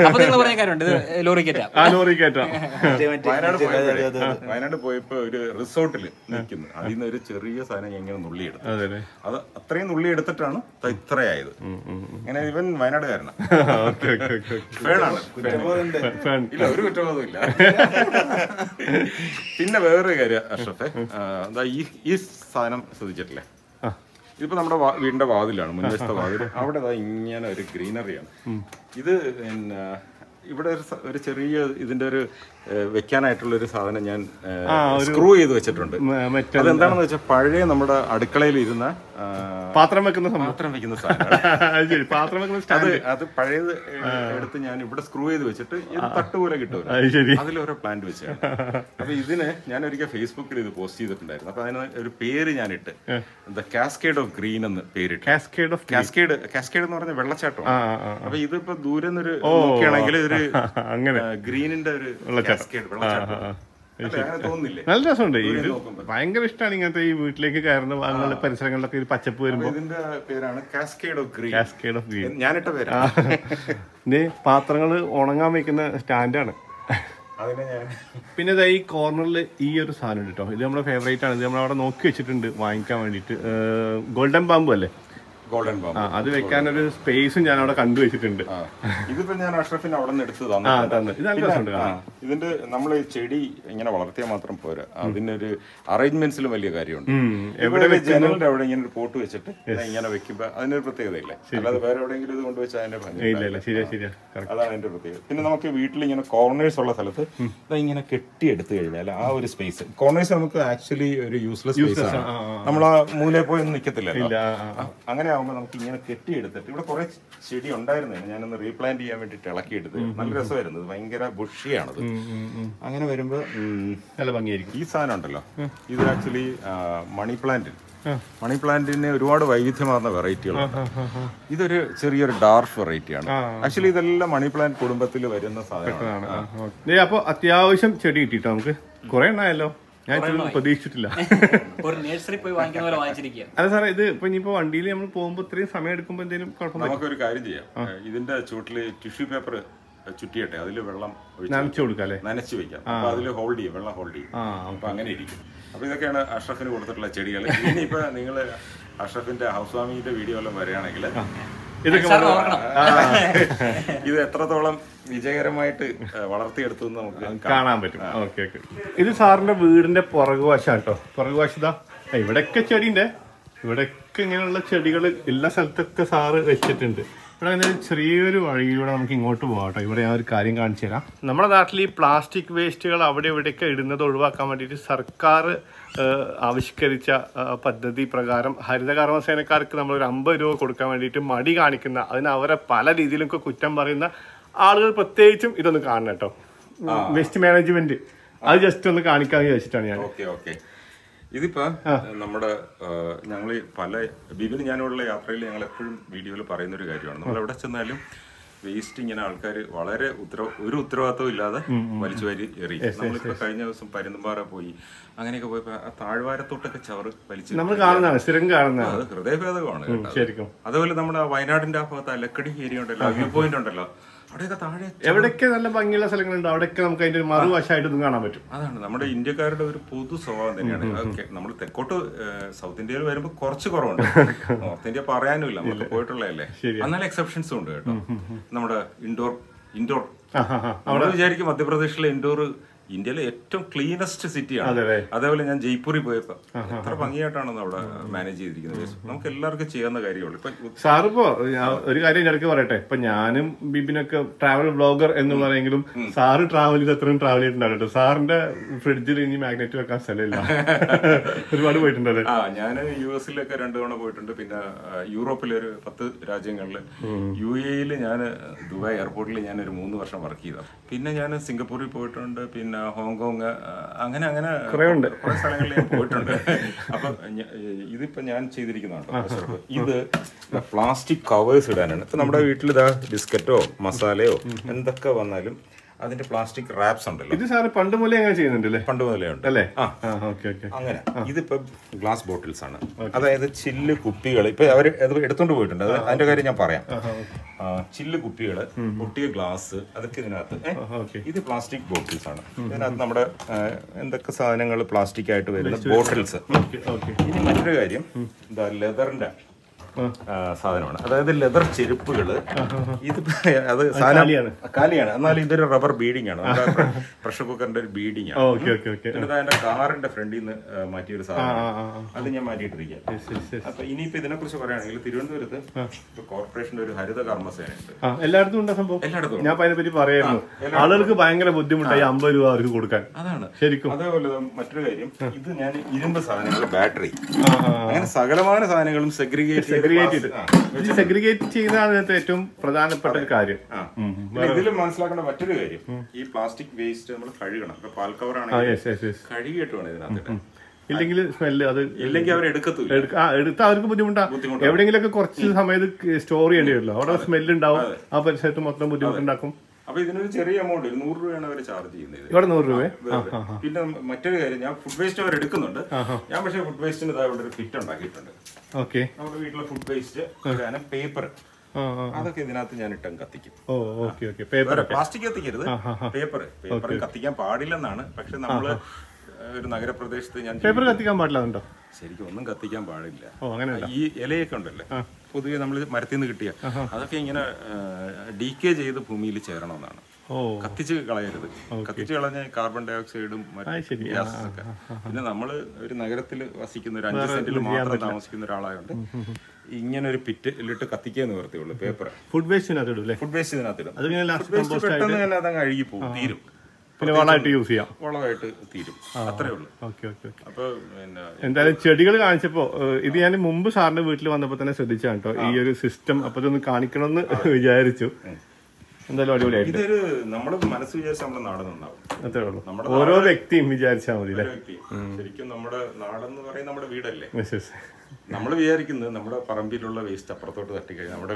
ലോറി കയറ്റാം. വയനാട് പോയപ്പോ ഒരു റിസോർട്ടിൽ നിൽക്കുന്നു. അതിൽ നിന്ന് ഒരു ചെറിയ സാധനം ഇങ്ങനെ നുള്ളിയെടുത്തു. അത് അത്രയും നുള്ളി എടുത്തിട്ടാണ് ഇത്രയായത്. ഇങ്ങനെ ഇവൻ വയനാടുകാരനാണ്. ഫേണാണ്, ഇല്ല ഒരു കുറ്റബോധവും ഇല്ല. പിന്നെ വേറൊരു കാര്യം അഷ്റഫേ, ഈ സാധനം ശ്രദ്ധിച്ചിട്ടില്ലേ? ഇതിപ്പോ നമ്മുടെ വീടിന്റെ വാതിലാണ്, മുൻവശത്തെ വാതിൽ. അവിടെ ഇങ്ങനെ ഒരു ഗ്രീനറിയാണ്. ഇത് പിന്നെ ഇവിടെ ഒരു ചെറിയ ഇതിന്റെ ഒരു വെക്കാനായിട്ടുള്ള ഒരു സാധനം ഞാൻ സ്ക്രൂ ചെയ്ത് വെച്ചിട്ടുണ്ട്. അതെന്താണെന്ന് വെച്ചാൽ പഴയ നമ്മുടെ അടുക്കളയിൽ ഇരുന്ന പാത്രം വെക്കുന്ന സാധനം. അത് പഴയത് എടുത്ത് ഞാൻ ഇവിടെ സ്ക്രൂ ചെയ്ത് വെച്ചിട്ട് ഇത് തട്ടുപോലെ കിട്ടും. അതിലോരോ പ്ലാന്റ് വെച്ചാണ്. അപ്പൊ ഇതിന് ഞാൻ ഒരിക്കൽ ഫേസ്ബുക്കിൽ ഇത് പോസ്റ്റ് ചെയ്തിട്ടുണ്ടായിരുന്നു. അപ്പൊ അതിന് ഒരു പേര് ഞാനിട്ട് ദ കാസ്കേഡ് ഓഫ് ഗ്രീൻ എന്ന് പേരിട്ട്. കാസ്കേഡ് എന്ന് പറഞ്ഞ വെള്ളച്ചാട്ടം. അപ്പൊ ഇതിപ്പോ ദൂരെ നിന്നൊരു നോക്കുകയാണെങ്കിൽ ഒരു ഗ്രീനിന്റെ ഒരു കാസ്കേഡ് വെള്ളച്ചാട്ടം. നല്ല രസമുണ്ട്. ഇത് ഭയങ്കര ഇഷ്ടമാണ് ഇങ്ങനത്തെ ഈ വീട്ടിലേക്ക് കയറുന്ന ഭാഗങ്ങളിലെ പരിസരങ്ങളിലൊക്കെ പച്ചപ്പ് വരുമ്പോ. ഇതിന്റെ പേരാണ് cascade of green. Cascade of green ഞാനിട്ട പേരാണ്. ഇത് പാത്രങ്ങൾ ഉണങ്ങാൻ വെക്കുന്ന സ്റ്റാൻഡാണ്. പിന്നെ ഈ കോർണറിൽ ഈ ഒരു സാധനം ഉണ്ട് കേട്ടോ. ഇത് നമ്മുടെ ഫേവറേറ്റ് ആണ്. ഇത് നമ്മളവിടെ നോക്കി വെച്ചിട്ടുണ്ട് വാങ്ങിക്കാൻ വേണ്ടിട്ട്. ഗോൾഡൻ ബാമ്പു അല്ലേ? Golden bamboo. അത് വെക്കാൻ ഒരു സ്പേസും ഞാൻ അവിടെ കണ്ടുവച്ചിട്ടുണ്ട്. ഇതിപ്പോ ഞാൻ അഷ്റഫിന് അവിടെ നിന്ന് എടുത്ത് തന്നു. ഇതിന്റെ നമ്മൾ ചെടി ഇങ്ങനെ വളർത്തിയാൽ മാത്രം പോരാ, അതിനൊരു അറേഞ്ച്മെന്റ്സിലും വലിയ കാര്യമുണ്ട്. ജനലിന്റെ അവിടെ ഇങ്ങനെ ഒരു പോട്ട് വെച്ചിട്ട് ഇങ്ങനെ വെക്കുമ്പോ അതിനൊരു പ്രത്യേകതയില്ല. അല്ലാതെ വേറെ എവിടെയെങ്കിലും ഇത് കൊണ്ടുവച്ചാൽ അതിന്റെ ഭംഗി. അതാണ് അതിന്റെ പ്രത്യേകത. പിന്നെ നമുക്ക് വീട്ടിൽ ഇങ്ങനെ കോർണേഴ്സ് ഉള്ള സ്ഥലത്ത് ഇങ്ങനെ കെട്ടിയെടുത്തു കഴിഞ്ഞാൽ ആ ഒരു സ്പേസ്, കോർണേഴ്സ് നമുക്ക് ആക്ച്വലി ഒരു യൂസ്ലെസ് സ്പേസ് ആണ്. നമ്മൾ ആ മൂലയിൽ പോയി ഒന്നും നിൽക്കത്തില്ലല്ലോ. അങ്ങനെ ആകുമ്പോൾ നമുക്ക് ഇങ്ങനെ കെട്ടിയെടുത്തിട്ട്, ഇവിടെ കുറെ ചെടി ഉണ്ടായിരുന്നേ, ഞാനൊന്ന് റീപ്ലാന്റ് ചെയ്യാൻ വേണ്ടിട്ട് ഇളക്കിയെടുത്ത് നല്ല രസമായിരുന്നു. ഭയങ്കര ബുഷിയാണത്. അങ്ങനെ വരുമ്പോ നല്ല ഭംഗിയായിരിക്കും. ഈ സാധനം ഉണ്ടല്ലോ, ഇത് ആക്ച്വലി മണി പ്ലാന്റിന് ഒരുപാട് വൈവിധ്യമാർന്ന വെറൈറ്റികളുണ്ട്. ഇതൊരു ചെറിയൊരു ഡാർക്ക് വെറൈറ്റിയാണ്. ആക്ച്വലി ഇതെല്ലാം മണി പ്ലാന്റ് കുടുംബത്തിൽ വരുന്ന സാധനമാണ്. അപ്പൊ അത്യാവശ്യം ചെടി കിട്ടിട്ടോ നമുക്ക് കുറെ എണ്ണായല്ലോ. ഞാൻ പ്രതീക്ഷിച്ചിട്ടില്ല. അല്ല സാറേ, ഇത് ഇപ്പൊ ഇനിയിപ്പോ വണ്ടിയിൽ നമ്മൾ പോകുമ്പോ ഇത്രയും സമയം എടുക്കുമ്പോ എന്തെങ്കിലും കുഴപ്പം? നമുക്കൊരു കാര്യം ചെയ്യാം. ഇതിന്റെ ചുവട്ടില് ടിഷ്യൂ പേപ്പർ ചുറ്റിയട്ടെ, അതില് വെള്ളം നനച്ചു കൊടുക്കാം അല്ലെ? നനച്ചു വെക്കാം. അപ്പൊ അതില് ഹോൾഡ് ചെയ്യും, വെള്ളം ഹോൾഡ് ചെയ്യും. അപ്പൊ അങ്ങനെ ഇരിക്കും. അപ്പൊ ഇതൊക്കെയാണ് അഷ്റഫിന് കൊടുത്തിട്ടുള്ള ചെടികൾ. ഇനിയിപ്പോ നിങ്ങള് അഷ്റഫിന്റെ ഹൗസ് വാമിങ്ങിന്റെ വീഡിയോ എല്ലാം വരികയാണെങ്കിൽ ഇത് എത്രത്തോളം വിജയകരമായിട്ട് വളർത്തിയെടുത്തു നമുക്ക് കാണാൻ പറ്റും. ഓക്കെ. ഇത് സാറിന്റെ വീടിന്റെ പുറകുവശാണ് കേട്ടോ. പുറകുവശതാ ഇവിടെയൊക്കെ ചെടിന്റെ, ഇവിടെയൊക്കെ ഇങ്ങനെയുള്ള ചെടികൾ എല്ലാ സ്ഥലത്തൊക്കെ സാറ് വെച്ചിട്ടുണ്ട്. ഇവിടെ അങ്ങനെ ചെറിയൊരു വഴിയിലൂടെ നമുക്ക് ഇങ്ങോട്ട് പോകാം കേട്ടോ. ഇവിടെ ഞാൻ ഒരു കാര്യം കാണിച്ചു തരാം. നമ്മുടെ നാട്ടിൽ ഈ പ്ലാസ്റ്റിക് വേസ്റ്റുകൾ അവിടെ ഇവിടെയൊക്കെ ഇടുന്നത് ഒഴിവാക്കാൻ വേണ്ടിയിട്ട് സർക്കാർ ആവിഷ്കരിച്ച പദ്ധതി പ്രകാരം ഹരിതകർമ്മസേനക്കാർക്ക് നമ്മളൊരു 50 രൂപ കൊടുക്കാൻ വേണ്ടിയിട്ട് മടി കാണിക്കുന്ന, അതിന് അവരെ പല രീതിയിലൊക്കെ കുറ്റം പറയുന്ന ആളുകൾ പ്രത്യേകിച്ചും ഇതൊന്ന് കാണണം കേട്ടോ. വേസ്റ്റ് മാനേജ്മെന്റ് അത് ജസ്റ്റ് ഒന്ന് കാണിക്കാന്ന് ചോദിച്ചിട്ടാണ് ഞാൻ. ഇതിപ്പോ നമ്മുടെ ഞങ്ങൾ പല ബിബിന് ഞാനുള്ള യാത്രയിൽ ഞങ്ങൾ എപ്പോഴും വീഡിയോയിൽ പറയുന്ന ഒരു കാര്യമാണ്, നമ്മൾ എവിടെ ചെന്നാലും വേസ്റ്റ് ഇങ്ങനെ ആൾക്കാർ വളരെ ഒരു ഉത്തരവാദിത്വം ഇല്ലാതെ വലിച്ചു വാരി എറി. നമ്മളിപ്പോ കഴിഞ്ഞ ദിവസം പരുന്തുംപാറ പോയി, അങ്ങനെയൊക്കെ പോയപ്പോ ആ താഴ്വാരത്തോട്ടൊക്കെ ചവറ് വലിച്ചു നമ്മൾ കാണുന്നതാണ്, സ്ഥിരം കാണുന്നതാണ്. അത് ഹൃദയഭേദകമാണ്. അതുപോലെ നമ്മുടെ വയനാടിന്റെ ആ ഭാഗത്ത് ലക്കടി ഏരിയ ഉണ്ടല്ലോ, വ്യൂ പോയിന്റ് ഉണ്ടല്ലോ, അവിടെയൊക്കെ താഴെ എവിടെയൊക്കെ നല്ല ഭംഗിയുള്ള സ്ഥലങ്ങളുണ്ട്, അവിടെയൊക്കെ നമുക്ക് അതിന്റെ മറുവശമായിട്ടൊന്നും കാണാൻ പറ്റും. അതാണ് നമ്മുടെ ഇന്ത്യക്കാരുടെ ഒരു പൊതു സ്വഭാവം തന്നെയാണ്. നമ്മൾ തെക്കോട്ട് സൗത്ത് ഇന്ത്യയിൽ വരുമ്പോൾ കുറച്ച് കുറവുണ്ട്, നോർത്ത് ഇന്ത്യ പറയാനുമില്ല, നമ്മൾ പോയിട്ടുള്ളതല്ലേ. എന്നാലും എക്സെപ്ഷൻസും ഉണ്ട് കേട്ടോ. നമ്മുടെ ഇൻഡോർ നമ്മൾ വിചാരിക്കും മധ്യപ്രദേശിലെ ഇൻഡോർ ഇന്ത്യയിലെ ഏറ്റവും ക്ലീനസ്റ്റ് സിറ്റിയാണ്. അതേപോലെ ഞാൻ ജയ്പൂരിൽ പോയപ്പോ എത്ര ഭംഗിയായിട്ടാണ് അവിടെ മാനേജ് ചെയ്തിരിക്കുന്നത്. നമുക്ക് എല്ലാവർക്കും ചെയ്യാവുന്ന കാര്യമുള്ളൂ. ഇപ്പൊ സാറിപ്പോ ഒരു കാര്യം ഇടയ്ക്ക് പറയട്ടെ, ഇപ്പൊ ഞാനും ബിബിനൊക്കെ ട്രാവൽ ബ്ലോഗർ എന്ന് പറയുമെങ്കിലും സാറ് ട്രാവൽ ചെയ്ത് അത്രയും ട്രാവൽ ചെയ്തിട്ടുണ്ടാവും കേട്ടോ. സാറിന്റെ ഫ്രിഡ്ജിൽ ഇനി മാഗ്നറ്റ് വെക്കാൻ സ്ഥലമില്ല. ഒരുപാട് പോയിട്ടുണ്ടല്ലേ? ഞാൻ US-ലൊക്കെ 2 തവണ പോയിട്ടുണ്ട്. പിന്നെ യൂറോപ്പിലെ ഒരു 10 രാജ്യങ്ങളില്, UAE-ൽ ഞാൻ ദുബായ് എയർപോർട്ടിൽ ഞാൻ ഒരു 3 വർഷം വർക്ക് ചെയ്തു. പിന്നെ ഞാൻ സിംഗപ്പൂരിൽ പോയിട്ടുണ്ട്, പിന്നെ ഹോങ്കോങ്, അങ്ങനെ കുറെ സ്ഥലങ്ങളിൽ ഞാൻ പോയിട്ടുണ്ട്. അപ്പൊ ഇതിപ്പോ ഞാൻ ചെയ്തിരിക്കുന്നതാണ്. ഇത് പ്ലാസ്റ്റിക് കവേഴ്സ് ഇടാനാണ്. ഇപ്പൊ നമ്മുടെ വീട്ടിൽ ഇതാ ബിസ്ക്കറ്റോ മസാലയോ എന്തൊക്കെ വന്നാലും അതിന്റെ പ്ലാസ്റ്റിക് റാപ്സ് ഉണ്ടല്ലോ. ഇത് സാറ് പണ്ട് മുതലേ അങ്ങനെ ചെയ്യുന്നുണ്ടല്ലേ? പണ്ട് മുതലേ ഉണ്ട് അല്ലേ? അങ്ങനെ. ഇതിപ്പോ ഗ്ലാസ് ബോട്ടിൽസ് ആണ്. അതായത് ചില്ല് കുപ്പികൾ. ഇപ്പൊ അവര് എടുത്തോണ്ട് പോയിട്ടുണ്ട്. അതിന്റെ കാര്യം ഞാൻ പറയാം. ചില്ല് കുപ്പികള്, പൊട്ടിയ ഗ്ലാസ്, അതൊക്കെ ഇതിനകത്ത്. ഇത് പ്ലാസ്റ്റിക് ബോട്ടിൽസ് ആണ്. ഇതിനകത്ത് നമ്മുടെ എന്തൊക്കെ സാധനങ്ങൾ പ്ലാസ്റ്റിക് ആയിട്ട് വരുന്ന ബോട്ടിൽസ്. ഇനി മറ്റൊരു കാര്യം, എന്താ ലെതറിന്റെ സാധനമാണ്. അതായത് ലെതർ ചെരുപ്പുകള്. ഇത് അത് കാലിയാണ്, എന്നാലും ഇതൊരു റബ്ബർ ബീഡിംഗ് ആണ്. പ്രഷർ കുക്കറിന്റെ ഒരു ബീഡിംഗ് ആണ്. അതിന്റെ കാറിന്റെ ഫ്രണ്ടിൽ നിന്ന് മാറ്റിയൊരു സാധനം, അത് ഞാൻ മാറ്റിയിട്ടിരിക്കാം. അപ്പൊ ഇനിയിപ്പോ ഇതിനെ കുറിച്ച് പറയുകയാണെങ്കിൽ തിരുവനന്തപുരത്ത് ഇപ്പൊ കോർപ്പറേഷന്റെ ഒരു ഹരിത കർമ്മസേനയുണ്ട്. എല്ലായിടത്തും ഉണ്ട് സംഭവം. എല്ലായിടത്തും ഞാൻ അതിനെപ്പറ്റി പറയായിരുന്നു. ആളുകൾക്ക് ഭയങ്കര ബുദ്ധിമുട്ടായി 50 രൂപ അവർക്ക് കൊടുക്കാൻ. അതാണ് ശരിക്കും. അതേപോലെ മറ്റൊരു കാര്യം, ഇത് ഞാൻ ഇരുമ്പ് സാധനങ്ങൾ, ബാറ്ററി, അങ്ങനെ സകലമായ സാധനങ്ങളും സെഗ്രിഗേറ്റ് ചെയ്യുന്നതാണ് ഇതിനകത്ത് ഏറ്റവും പ്രധാനപ്പെട്ട ഒരു കാര്യം. ഇതിൽ മനസ്സിലാക്കേണ്ട മറ്റൊരു കാര്യം, ഈ പ്ലാസ്റ്റിക് വേസ്റ്റ് നമ്മൾ കഴുകണം. ഇപ്പൊ പാൽ കവറാണെങ്കിൽ കഴുകിയിട്ട് വേണം ഇതിനകത്ത്. ഇല്ലെങ്കിൽ സ്മെല്ല്, അത് ഇല്ലെങ്കിൽ അവർ എടുത്താൽ അവർക്ക് ബുദ്ധിമുട്ടാണ്. എവിടെയെങ്കിലൊക്കെ കുറച്ച് സമയത്ത് സ്റ്റോർ ചെയ്യേണ്ടി വരില്ല. അവിടെ സ്മെല്ല് ഉണ്ടാവും, ആ പരിസരത്ത് മൊത്തം ബുദ്ധിമുട്ടുണ്ടാക്കും. അപ്പൊ ഇതിനൊരു ചെറിയ എമൗണ്ട് 100 രൂപയാണ് അവർ ചാർജ് ചെയ്യുന്നത്. ഇവിടെ 100 രൂപ. പിന്നെ മറ്റൊരു കാര്യം, ഞാൻ ഫുഡ് വേസ്റ്റ് അവർ എടുക്കുന്നുണ്ട്. ഞാൻ പക്ഷേ ഫുഡ് വേസ്റ്റിന് ഇവിടെ ഒരു കിറ്റ് ഉണ്ടാക്കിയിട്ടുണ്ട്. നമ്മുടെ വീട്ടിലെ ഫുഡ് വേസ്റ്റ് പേപ്പർ, അതൊക്കെ ഇതിനകത്ത് ഞാൻ ഇട്ടും കത്തിക്കും. പ്ലാസ്റ്റിക് കത്തിക്കരുത്, പേപ്പർ കത്തിക്കാൻ പാടില്ലെന്നാണ്. പക്ഷെ നമ്മള് ഒരു നഗരപ്രദേശത്ത് ഞാൻ പേപ്പർ കത്തിക്കാൻ പാടില്ല. ശരിക്കും ഒന്നും കത്തിക്കാൻ പാടില്ല. ഈ ഇലയൊക്കെ ഉണ്ടല്ലേ, പൊതുവെ നമ്മൾ മരത്തിൽ നിന്ന് കിട്ടിയ അതൊക്കെ ഇങ്ങനെ ഡീക്കേ ചെയ്ത് ഭൂമിയിൽ ചേരണമെന്നാണ്. കത്തിച്ച് കളയരുത്. കത്തിച്ച് കളഞ്ഞ കാർബൺ ഡൈ ഓക്സൈഡും മറ്റു ഗ്യാസസ് ഒക്കെ. പിന്നെ നമ്മള് ഒരു നഗരത്തിൽ വസിക്കുന്ന, ഒരു 5 സെന്റിൽ മാത്രം താമസിക്കുന്ന ഒരാളായോണ്ട് ഇങ്ങനെ ഒരു പിറ്റിലിട്ട് കത്തിക്കുക നിവർത്തിയുള്ളൂ. പേപ്പർ ഫുഡ് വേസ്റ്റ് ഇതിനകത്തിടും. പെട്ടെന്ന് തന്നെ അതങ്ങ് അഴുകി പോകും, തീരും. പിന്നെ വളമായിട്ട് യൂസ് ചെയ്യാം, വളമായിട്ട് തീരും. അത്രേ ഉള്ളൂ. അപ്പൊ എന്തായാലും ചെടികൾ കാണിച്ചപ്പോ ഇത് ഞാൻ മുമ്പ് സാറിന്റെ വീട്ടിൽ വന്നപ്പോ തന്നെ ശ്രദ്ധിച്ചാണ് കേട്ടോ ഈ ഒരു സിസ്റ്റം. അപ്പൊ ഇതൊന്ന് കാണിക്കണമെന്ന് വിചാരിച്ചു. എന്തായാലും അടിപൊളിയായിട്ട്. ഇതൊരു നമ്മുടെ മനസ്സ് വിചാരിച്ചാൽ നമ്മുടെ നാട് നന്നാവും. അത്രേ ഉള്ളൂ. ഓരോ വ്യക്തിയും വിചാരിച്ചാൽ മതി. ശരിക്കും നമ്മുടെ നാടെന്ന് പറയുന്നത് നമ്മുടെ വീടല്ലേ. നമ്മൾ വിചാരിക്കുന്നത് നമ്മുടെ പറമ്പിലുള്ള വേസ്റ്റ് അപ്പുറത്തോട്ട് തട്ടിക്കഴിഞ്ഞാൽ നമ്മുടെ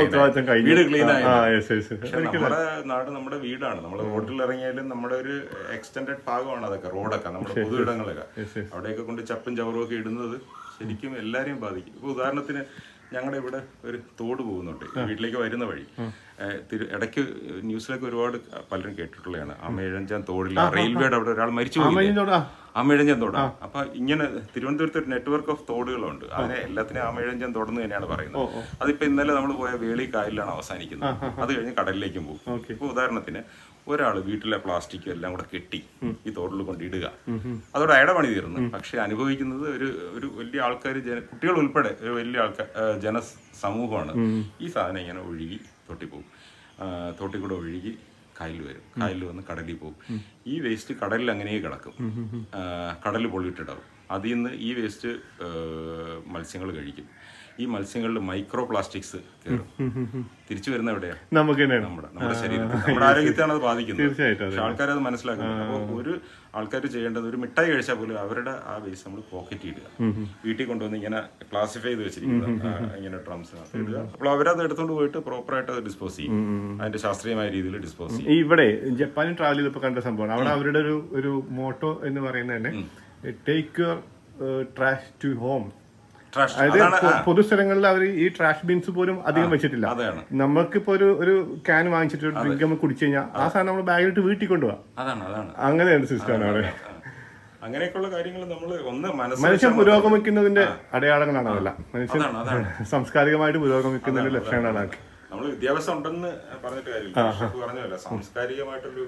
വീട് ക്ലീൻ ആയി. പക്ഷെ നമ്മുടെ നാട് നമ്മുടെ വീടാണ്. നമ്മൾ റോഡിൽ ഇറങ്ങിയാലും നമ്മുടെ ഒരു എക്സ്റ്റൻഡഡ് ഭാഗമാണ് അതൊക്കെ. റോഡൊക്കെ നമ്മുടെ പൊതു ഇടങ്ങളൊക്കെ അവിടെയൊക്കെ കൊണ്ട് ചപ്പും ചവറും ഒക്കെ ഇടുന്നത് ശരിക്കും എല്ലാരെയും ബാധിക്കും. ഇപ്പൊ ഉദാഹരണത്തിന് ഞങ്ങളുടെ ഇവിടെ ഒരു തോട് പോകുന്നുണ്ട് വീട്ടിലേക്ക് വരുന്ന വഴി. ഇടയ്ക്ക് ന്യൂസിലൊക്കെ ഒരുപാട് പലരും കേട്ടിട്ടുള്ളതാണ്. അമേഴഞ്ചാൻ തോടില്ല, റെയിൽവേയുടെ അവിടെ ഒരാൾ മരിച്ചു പോയി. അമേഴഞ്ചാൻ തോടാ. അപ്പൊ ഇങ്ങനെ തിരുവനന്തപുരത്ത് ഒരു നെറ്റ്വർക്ക് ഓഫ് തോടുകളുണ്ട്. അതിനെ എല്ലാത്തിനും അമേഴഞ്ചാൻ തോടെന്ന് തന്നെയാണ് പറയുന്നത്. അതിപ്പോ ഇന്നലെ നമ്മൾ പോയ വേളി കായലിലാണ് അവസാനിക്കുന്നത്. അത് കഴിഞ്ഞ് കടലിലേക്കും പോകും. ഇപ്പൊ ഉദാഹരണത്തിന് ഒരാൾ വീട്ടിലെ പ്ലാസ്റ്റിക് എല്ലാം കൂടെ കെട്ടി ഈ തോട്ടിൽ കൊണ്ടിടുക, അതോടെ അയാളുടെ പണി തീർന്നു. പക്ഷെ അനുഭവിക്കുന്നത് ഒരു വലിയ ആൾക്കാർ, കുട്ടികൾ ഉൾപ്പെടെ ഒരു വലിയ ആൾക്കാർ, ജനസമൂഹമാണ്. ഈ സാധനം ഇങ്ങനെ ഒഴുകി തോട്ടിൽ പോകും. തോട്ടിൽ കൂടെ ഒഴുകി കായലിൽ വരും. കായലിൽ വന്ന് കടലിൽ പോകും. ഈ വേസ്റ്റ് കടലിൽ അങ്ങനെ കിടക്കും. കടൽ പൊള്ളിയിട്ടിടാവും. അതിൽ നിന്ന് ഈ വേസ്റ്റ് മത്സ്യങ്ങൾ കഴിക്കും. ഈ മത്സ്യങ്ങളിൽ മൈക്രോ പ്ലാസ്റ്റിക്സ് കയറും. തിരിച്ചു വരുന്ന എവിടെയാണ്? നമ്മുടെ ശരീരത്തിൽ, നമ്മുടെ ആരോഗ്യത്തെയാണ് അത് ബാധിക്കുന്നത്. പക്ഷെ ആൾക്കാരത് മനസ്സിലാക്കുന്നത്. അപ്പോൾ ഒരു ആൾക്കാർ ചെയ്യേണ്ടത്, ഒരു മിഠായി കഴിച്ചാൽ പോലും അവരുടെ ആ വേസ്റ്റ് നമ്മൾ പോക്കറ്റ് ഇടുക. വീട്ടിൽ കൊണ്ടുവന്ന് ഇങ്ങനെ ക്ലാസിഫൈ ചെയ്ത് വെച്ചിരിക്കുക, ഇങ്ങനെ ഡ്രംസിനകത്ത് ഇടുക. അപ്പോൾ അവരത് എടുത്തുകൊണ്ട് പോയിട്ട് പ്രോപ്പറായിട്ട് അത് ഡിസ്പോസ് ചെയ്യും. അതിന്റെ ശാസ്ത്രീയമായ രീതിയിൽ ഡിസ്പോസ് ചെയ്യും. ഇവിടെ ജപ്പാനിൽ ട്രാവൽ ചെയ്തപ്പോൾ കണ്ട സംഭവമാണ്. അവിടെ അവരുടെ ഒരു മോട്ടോ എന്ന് പറയുന്നത് തന്നെ take your trash to home. അതായത് പൊതുസ്ഥലങ്ങളിൽ അവർ ഈ ട്രാഷ് ബിൻസ് പോലും അധികം വെച്ചിട്ടില്ല. നമ്മൾക്കിപ്പോ ഒരു ക്യാൻ വാങ്ങിച്ചിട്ട് ഒരു ഡ്രിങ്ക് നമ്മൾ കുടിച്ചു കഴിഞ്ഞാൽ ആ സാധനം നമ്മൾ ബാഗിലിട്ട് വീട്ടിൽ കൊണ്ടുപോകാം. അങ്ങനെയാണ് സിസ്റ്റമാണ് അവിടെ. അങ്ങനെയൊക്കെയുള്ള കാര്യങ്ങൾ നമ്മൾ മനുഷ്യൻ പുരോഗമിക്കുന്നതിന്റെ അടയാളങ്ങളാണ് അതല്ല. മനുഷ്യൻ സാംസ്കാരികമായിട്ട് പുരോഗമിക്കുന്നതിന്റെ ലക്ഷണങ്ങളാണ്. നമ്മൾ വിദ്യാഭ്യാസം ഉണ്ടെന്ന് പറഞ്ഞിട്ട് കാര്യമില്ല. പറഞ്ഞല്ലോ സാംസ്കാരികമായിട്ടൊരു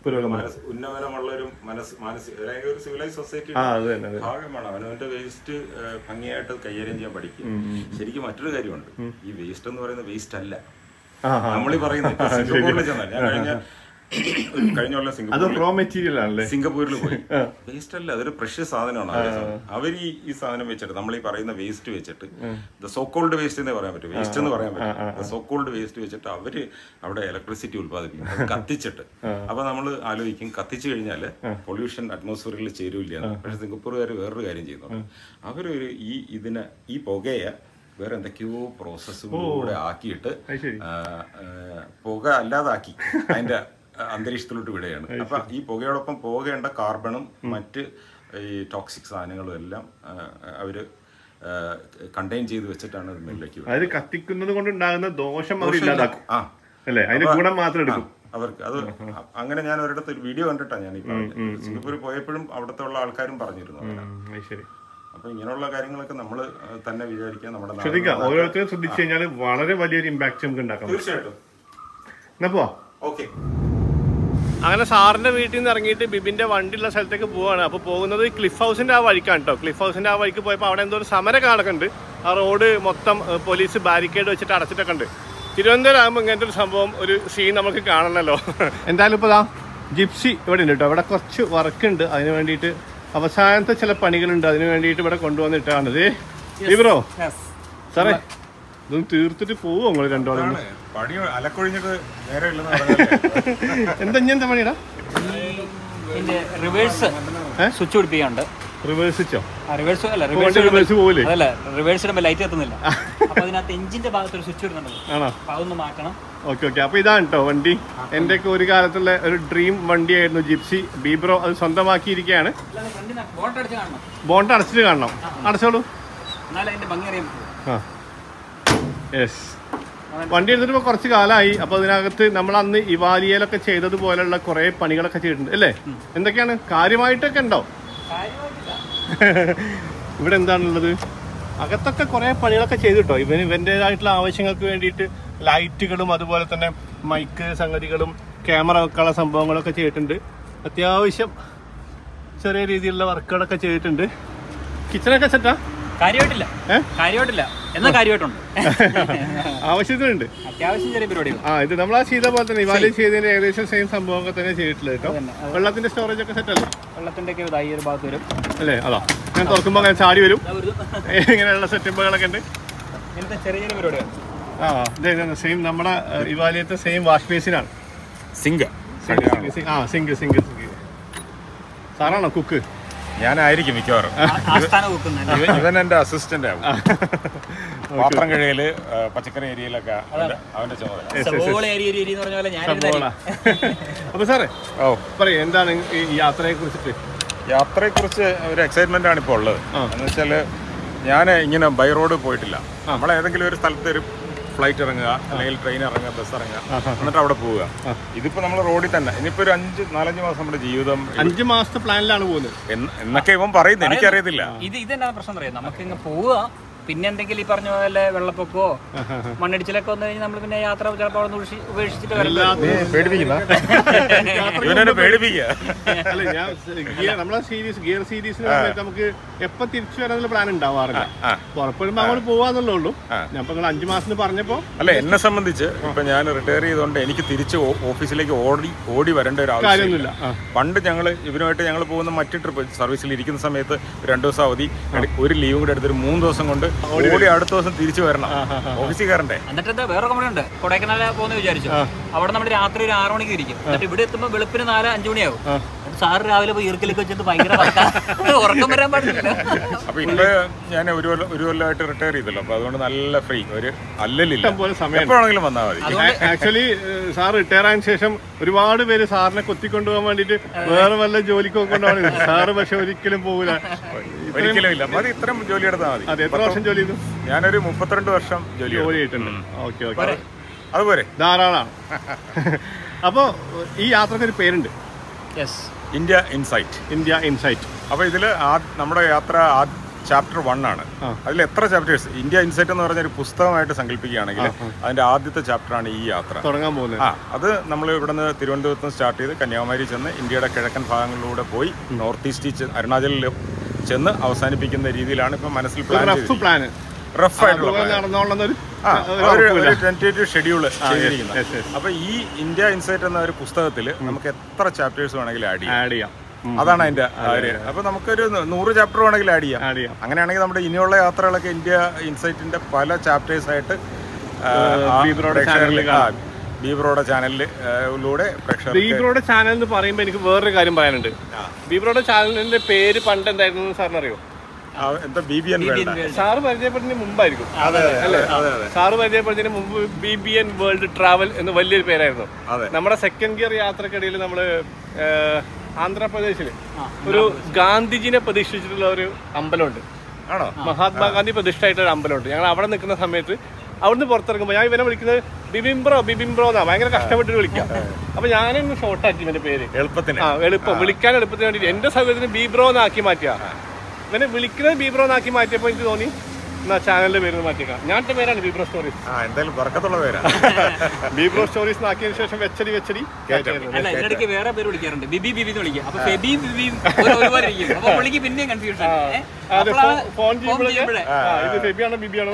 ഉന്നമനമുള്ള ഒരു ഒരു സിവിലൈസ് സൊസൈറ്റി ഭാഗമാണ്. അവനവന്റെ വേസ്റ്റ് ഭംഗിയായിട്ട് കൈകാര്യം ചെയ്യാൻ പഠിക്കും. ശരിക്കും മറ്റൊരു കാര്യമുണ്ട്, ഈ വേസ്റ്റ് എന്ന് പറയുന്നത് വേസ്റ്റ് അല്ല. നമ്മളീ പറയുന്നത് സിംഗപ്പൂരിൽ ചെന്നാൽ ഞാൻ കഴിഞ്ഞ കൊല്ലം സിംഗപ്പൂരിൽ പോയി. വേസ്റ്റ് അല്ല, അതൊരു പ്രഷ്യസ് സാധനമാണ്. അവർ ഈ സാധനം വെച്ചിട്ട് നമ്മൾ ഈ പറയുന്ന വേസ്റ്റ് വെച്ചിട്ട് സോക്കോൾഡ് വേസ്റ്റ് എന്നേ പറയാൻ പറ്റും, വേസ്റ്റ് എന്ന് പറയാൻ പറ്റും. സോക്കോൾഡ് വേസ്റ്റ് വെച്ചിട്ട് അവര് അവിടെ ഇലക്ട്രിസിറ്റി ഉത്പാദിപ്പിക്കും, അത് കത്തിച്ചിട്ട്. അപ്പൊ നമ്മൾ ആലോചിക്കും കത്തിച്ചു കഴിഞ്ഞാൽ പൊല്യൂഷൻ അറ്റ്മോസ്ഫിയറിൽ ചേരൂല്ല. പക്ഷെ സിംഗപ്പൂരുകാർ വേറൊരു കാര്യം ചെയ്യുന്നുണ്ട്, അവരൊരു ഈ പുകയെ വേറെ എന്തൊക്കെയോ പ്രോസസ്സിലൂടെ ആക്കിയിട്ട് പുക അല്ലാതാക്കി അതിന്റെ അന്തരീക്ഷത്തിലോട്ട് വിടുകയാണ്. അപ്പൊ ഈ പുകയോടൊപ്പം പോകേണ്ട കാർബണും മറ്റ് ഈ ടോക്സിക് സാധനങ്ങളും എല്ലാം അവര് കണ്ടെയ്ൻ ചെയ്ത് വെച്ചിട്ടാണ് ഇതിലേക്ക്. അതായത് കത്തിക്കുന്നത് കൊണ്ടുണ്ടാകുന്ന ദോഷം അല്ലേ, അതിന്റെ ഗുണം മാത്രം എടുക്കും അവർക്ക്. അത് അങ്ങനെ ഞാൻ ഒരിടത്ത് ഒരു വീഡിയോ കണ്ടിട്ടാണ് ഞാൻ ഈ പറഞ്ഞത്. സിംഗപ്പൂർ പോയപ്പോഴും അവിടുത്തെ ഉള്ള ആൾക്കാരും പറഞ്ഞിരുന്നു. അപ്പൊ ഇങ്ങനെയുള്ള കാര്യങ്ങളൊക്കെ നമ്മൾ തന്നെ വിചാരിക്കാൻ നമ്മുടെ ശ്രദ്ധിക്കാം. ഓരോരുത്തരും ശ്രദ്ധിച്ചു കഴിഞ്ഞാൽ വളരെ വലിയൊരു ഇമ്പാക്ട് നമുക്ക് ഉണ്ടാക്കാം. തീർച്ചയായിട്ടും. എന്നാ പോവാ. ഓക്കെ. അങ്ങനെ സാറിന്റെ വീട്ടിൽ നിന്ന് ഇറങ്ങിയിട്ട് ബിബിന്റെ വണ്ടിയുള്ള സ്ഥലത്തേക്ക് പോവാണ്. അപ്പോൾ പോകുന്നത് ക്ലിഫ് ഹൗസിന്റെ ആ വഴിക്കാണ് കേട്ടോ. ക്ലിഫ് ഹൗസിന്റെ ആ വഴിക്ക് പോയപ്പോൾ അവിടെ എന്തോ ഒരു സമരം നടക്കുന്നുണ്ട്. ആ റോഡ് മൊത്തം പോലീസ് ബാരിക്കേഡ് വെച്ചിട്ട് അടച്ചിട്ടൊക്കെ ഉണ്ട്. തിരുവനന്തപുരം ആകുമ്പോൾ ഇങ്ങനത്തെ ഒരു സംഭവം, ഒരു സീൻ നമുക്ക് കാണണമല്ലോ. എന്തായാലും ഇപ്പോൾ ജിപ്സി ഇവിടെ ഉണ്ട് കേട്ടോ. ഇവിടെ കുറച്ച് വർക്ക് ഉണ്ട്, അതിന് വേണ്ടിയിട്ട് അവസാനത്തെ ചില പണികളുണ്ട്, അതിന് വേണ്ടിയിട്ട് ഇവിടെ കൊണ്ടുവന്നിട്ടാണിത്. ബ്രോ സാറേ ഇതൊന്നും തീർത്തിട്ട് പോവും നിങ്ങൾ രണ്ടോളം. എന്താ പണിയടാ? റിവേഴ്സ് സ്വിച്ച് പിടിപ്പിക്കാണ്ട്. റിവേഴ്സിച്ചോ? റിവേഴ്സ് അല്ല, റിവേഴ്സ് പോവില്ലേ? അതല്ല, റിവേഴ്സ് ഇടുമ്പോൾ ലൈറ്റ് കത്തുന്നില്ല. അപ്പൊ അതിനകത്ത് എഞ്ചിന്റെ ഭാഗത്ത് ഒരു സ്വിച്ച് ഇടുന്നുണ്ട്. ആണോ? അതൊന്ന് മാറ്റണം. ഓക്കെ. അപ്പൊ ഇതാണ് കേട്ടോ വണ്ടി. എന്റെ ഒക്കെ ഒരു കാലത്തുള്ള ഒരു ഡ്രീം വണ്ടിയായിരുന്നു ജിപ്സി. ബീബ്രോ അത് സ്വന്തമാക്കിയിരിക്കുകയാണ്. ബോണ്ട് അടച്ചിട്ട് കാണണം. അടച്ചോളൂ. യെസ്. വണ്ടി എടുത്തിട്ട് ഇപ്പോൾ കുറച്ച് കാലമായി. അപ്പോൾ അതിനകത്ത് നമ്മൾ അന്ന് ഇവാലിയയിലൊക്കെ ചെയ്തതുപോലെയുള്ള കുറേ പണികളൊക്കെ ചെയ്തിട്ടുണ്ട് അല്ലേ? എന്തൊക്കെയാണ് കാര്യമായിട്ടൊക്കെ ഉണ്ടോ? ഇവിടെ എന്താണുള്ളത്? അകത്തൊക്കെ കുറേ പണികളൊക്കെ ചെയ്തിട്ടോ. ഇവൻ്റേതായിട്ടുള്ള ആവശ്യങ്ങൾക്ക് വേണ്ടിയിട്ട് ലൈറ്റുകളും അതുപോലെ തന്നെ മൈക്ക് സംഗതികളും ക്യാമറ വെക്കാനുള്ള സംഭവങ്ങളൊക്കെ ചെയ്തിട്ടുണ്ട്. അത്യാവശ്യം ചെറിയ രീതിയിലുള്ള വർക്കുകളൊക്കെ ചെയ്തിട്ടുണ്ട്. കിച്ചണൊക്കെ സെറ്റാ? കാര്യമായിട്ടില്ല എന്നാ കാര്യമായിട്ടുണ്ട്. ആവശ്യത്തിനുണ്ട്, അത്യാവശ്യം ചെറിയ പരിപാടികൾ. ഇത് നമ്മൾ ആ ചെയ്ത പോലെ തന്നെ ഇവാലി ചെയ്തതിന്റെ ഏകദേശം സെയിം സംഭവമൊക്കെ തന്നെ ചെയ്തിട്ടുള്ളത് കേട്ടോ. വെള്ളത്തിന്റെ സ്റ്റോറേജ് ഒക്കെ സെറ്റ് അല്ലേ? വെള്ളത്തിന്റെ ഒക്കെ ഈ ഒരു ഭാഗത്ത് വരും അല്ലേ? അതാ ഞാൻ തുറക്കുമ്പോ അങ്ങനെ ചാടി വരും. ഇങ്ങനെയുള്ള സെറ്റപ്പുകളൊക്കെ ഉണ്ട്. ഇങ്ങനത്തെ ചെറിയ ചെറിയ പരിപാടികൾ. സെയിം നമ്മുടെ ഇവാലിയത്തെ സെയിം വാഷ് ബേസിനാണ്. സിങ്ക്. സാറാണോ കുക്ക്? ഞാനായിരിക്കും മിക്കവാറും. ഇവൻ എന്റെ അസിസ്റ്റന്റ് ആവും. പാത്രം കഴിയല്, പച്ചക്കറി ഏരിയയിലൊക്കെ അവന്റെ ചുമതല. അപ്പൊ സാറേ പറയൂ, എന്താണ് ഈ യാത്രയെ കുറിച്ചിട്ട്? യാത്രയെ കുറിച്ച് ഒരു എക്സൈറ്റ്മെന്റ് ആണ് ഇപ്പോൾ ഉള്ളത്. എന്ന് വെച്ചാല് ഞാൻ ഇങ്ങനെ ബൈ റോഡ് പോയിട്ടില്ല. നമ്മളേതെങ്കിലും ഒരു സ്ഥലത്ത് ഒരു ഫ്ലൈറ്റ് ഇറങ്ങുക, അല്ലെങ്കിൽ ട്രെയിൻ ഇറങ്ങുക, ബസ് ഇറങ്ങുക, എന്നിട്ട് അവിടെ പോവുക. ഇതിപ്പോ നമ്മൾ റോഡിൽ തന്നെ. ഇനിയിപ്പോ ഒരു 4-5 മാസം നമ്മുടെ ജീവിതം 5 മാസത്തെ പ്ലാനിലാണ് പോകുന്നത് എന്നൊക്കെ ഇവൻ പറയുന്നത്. എനിക്കറിയത്തില്ല. ഇതെന്നാ പ്രശ്നം അറിയാം, നമുക്ക് ഇങ്ങനെ പോവുക, പിന്നെ എന്തെങ്കിലും ഈ പറഞ്ഞ പോലെ വെള്ളപ്പൊക്കോ മണ്ണിടിച്ചിലൊക്കെ വന്നു കഴിഞ്ഞാൽ നമ്മൾ പിന്നെ യാത്ര ചിലപ്പോൾ അവിടെ ഉപേക്ഷിച്ചിട്ട് ഗിയർ സീരീസിന് നമുക്ക് എപ്പോ തിരിച്ചു വരാനുള്ള പ്ലാൻ ഉണ്ടാവാറില്ല. പുറപ്പെടുമ്പോ അങ്ങോട്ട് പോവാന്നുള്ളേ ഉള്ളൂ. ഞാൻ 5 മാസം പറഞ്ഞപ്പോ അല്ല, എന്നെ സംബന്ധിച്ച് ഇപ്പൊ ഞാൻ റിട്ടയർ ചെയ്തുകൊണ്ട് എനിക്ക് തിരിച്ച് ഓഫീസിലേക്ക് ഓടി വരേണ്ട ഒരു ആവശ്യമില്ല. പണ്ട് ഇവരുമായിട്ട് ഞങ്ങൾ പോകുന്ന മറ്റു ട്രിപ്പ് സർവീസിൽ ഇരിക്കുന്ന സമയത്ത് 2 ദിവസം അവധി, ഒരു ലീവും കൂടെ എടുത്തൊരു 3 ദിവസം കൊണ്ട് ഓടി അടുത്ത ദിവസം തിരിച്ചു വരണം, ഓഫീസിൽ കയറണ്ടേ. എന്നിട്ട് വേറെ കമ്പനിയുണ്ട്, കൊടൈക്കനാല പോകുന്ന വിചാരിച്ചു. അവിടെ നമ്മൾ രാത്രി ഒരു 6 മണിക്ക് ഇരിക്കും. എന്നിട്ട് ഇവിടെ എത്തുമ്പോൾ വെളുപ്പിന് 4-5 മണിയാവും. സാറ് രാവിലെ പോയി ഈർക്കിലേക്ക് വെച്ചിട്ട് ഭയങ്കര ഉറക്കം വരാൻ പാടില്ല. അപ്പൊ ഇപ്പൊ ഞാൻ ഒരു കൊല്ലമായിട്ട് റിട്ടയർ ചെയ്തല്ലോ. അപ്പൊ അതുകൊണ്ട് നല്ല ഫ്രീ, ഒരു അല്ലലില്ല, എപ്പോഴാണെങ്കിലും വന്നാൽ മതി. ആക്ച്വലി സാർ റിട്ടയർ ആയതിനു ശേഷം ഒരുപാട് പേര് സാറിനെ കൊത്തിക്കൊണ്ടുപോകാൻ വേണ്ടിട്ട് വേറെ വല്ല ജോലിക്കൊക്കെ കൊണ്ടുപോകണം. സാറ് പക്ഷെ ഒരിക്കലും പോകില്ല. ഒരിക്കലും ഇല്ല, മതി ഇത്രയും ജോലി എടുത്താൽ മതി. അതെ, എത്ര വർഷം ജോലി ചെയ്തു? ഞാനൊരു 32 വർഷം ജോലി ചെയ്തിട്ടുണ്ട്. ഓക്കെ ഓക്കെ, അതുപോലെ ധാരാളമാണ്. അപ്പോ ഈ യാത്രക്ക് ഒരു പേരുണ്ട്, ഇന്ത്യ ഇൻസൈറ്റ്. India insight. അപ്പോൾ ഇതിൽ നമ്മുടെ യാത്ര ചാപ്റ്റർ 1 ആണ്. അതിൽ എത്ര ചാപ്റ്റേഴ്സ്, ഇന്ത്യ ഇൻസൈറ്റ് എന്ന് പറഞ്ഞ ഒരു പുസ്തകമായിട്ട് സങ്കല്പിക്കുകയാണെങ്കിൽ അതിന്റെ ആദ്യത്തെ ചാപ്റ്ററാണ് ഈ യാത്ര തുടങ്ങാൻ പോകുന്നത്. അത് നമ്മൾ ഇവിടുന്ന് തിരുവനന്തപുരത്ത് നിന്ന് സ്റ്റാർട്ട് ചെയ്ത് കന്യാകുമാരി ചെന്ന് ഇന്ത്യയുടെ കിഴക്കൻ ഭാഗങ്ങളിലൂടെ പോയി നോർത്ത് ഈസ്റ്റ് അരുണാചലിൽ ചെന്ന് അവസാനിപ്പിക്കുന്ന രീതിയിലാണ് ഇപ്പൊ മനസ്സിൽ പ്ലാൻ ടെന്റേറ്റീവ് ഷെഡ്യൂൾ ചെയ്തിരിക്കുന്നത്. അപ്പൊ ഈ ഇന്ത്യ ഇൻസൈറ്റ് എന്ന ഒരു പുസ്തകത്തിൽ നമുക്ക് എത്ര ചാപ്റ്റേഴ്സ് വേണമെങ്കിലും ആഡ് ചെയ്യാം. അതാണ് അതിന്റെ അപ്പൊ നമുക്കൊരു 100 ചാപ്റ്റർ വേണമെങ്കിൽ ആഡ് ചെയ്യാം. അങ്ങനെയാണെങ്കിൽ നമ്മുടെ ഇനിയുള്ള യാത്രകളൊക്കെ ഇന്ത്യ ഇൻസൈറ്റിന്റെ പല ചാപ്റ്റേഴ്സ് ആയിട്ട് ബീബ്രോയുടെ ചാനലിലൂടെ ബീബ്രോയുടെ ചാനൽ എന്ന് പറയുമ്പോൾ എനിക്ക് വേറൊരു കാര്യം പറയാനുണ്ട്. ബീബ്രോയുടെ ചാനലിന്റെ പേര് പണ്ട് എന്തായിരുന്നു സാറിന് അറിയോ? സാറ് പരിചയപ്പെടുന്നതിന് മുമ്പായിരിക്കും അല്ലേ? സാറ് പരിചയപ്പെടുന്നതിന് മുമ്പ് BBN വേൾഡ് ട്രാവൽ എന്ന് വലിയൊരു പേരായിരുന്നു. നമ്മുടെ സെക്കൻഡ് ഗിയർ യാത്രക്കിടയിൽ നമ്മള് ആന്ധ്രാപ്രദേശില് ഒരു ഗാന്ധിജിനെ പ്രതിഷ്ഠിച്ചിട്ടുള്ള ഒരു അമ്പലമുണ്ട്. ആണോ? മഹാത്മാഗാന്ധി പ്രതിഷ്ഠയായിട്ട് ഒരു അമ്പലമുണ്ട്. ഞങ്ങൾ അവിടെ നിൽക്കുന്ന സമയത്ത് അവിടുന്ന് പുറത്തിറങ്ങുമ്പോൾ ഞാൻ ഇവനെ വിളിക്കുന്നത് ബിബിംബ്രോ എന്നാ, ഭയങ്കര കഷ്ടപ്പെട്ട് വിളിക്കാം. അപ്പൊ ഞാനൊന്ന് ഷോർട്ടാക്കി ഇവന്റെ പേര് എളുപ്പം വിളിക്കാൻ എളുപ്പത്തിന് വേണ്ടിട്ട് എന്റെ സൗകര്യത്തിന് ബീബ്രോ എന്നാക്കി മാറ്റിയ. ഇവനെ വിളിക്കുന്നത് ബീബ്രോ എന്നാക്കി മാറ്റിയപ്പോ എനിക്ക് തോന്നി എന്നാ ചാനലിന്റെ പേര് മാറ്റിയേക്കാം. ഞാൻ്റെ പേരാണ് ബീബ്രോ സ്റ്റോറീസ്. എന്തായാലും ബർക്കത്തുള്ള പേരാണ്. ബീബ്രോ സ്റ്റോറീസ് ആക്കിയതിനു ശേഷം വെച്ചടി അല്ല, ഇതിനിടയ്ക്ക് വേറെ പേര് വിളിക്കാറുണ്ട്, ബിബി എന്ന് വിളിക്കുക. അപ്പൊ പിന്നെയും കൺഫ്യൂഷൻ. ഫോൺ ചെയ്യുമ്പോഴേ ഇത് ഫെബിയാണോ ബിബിയാണോ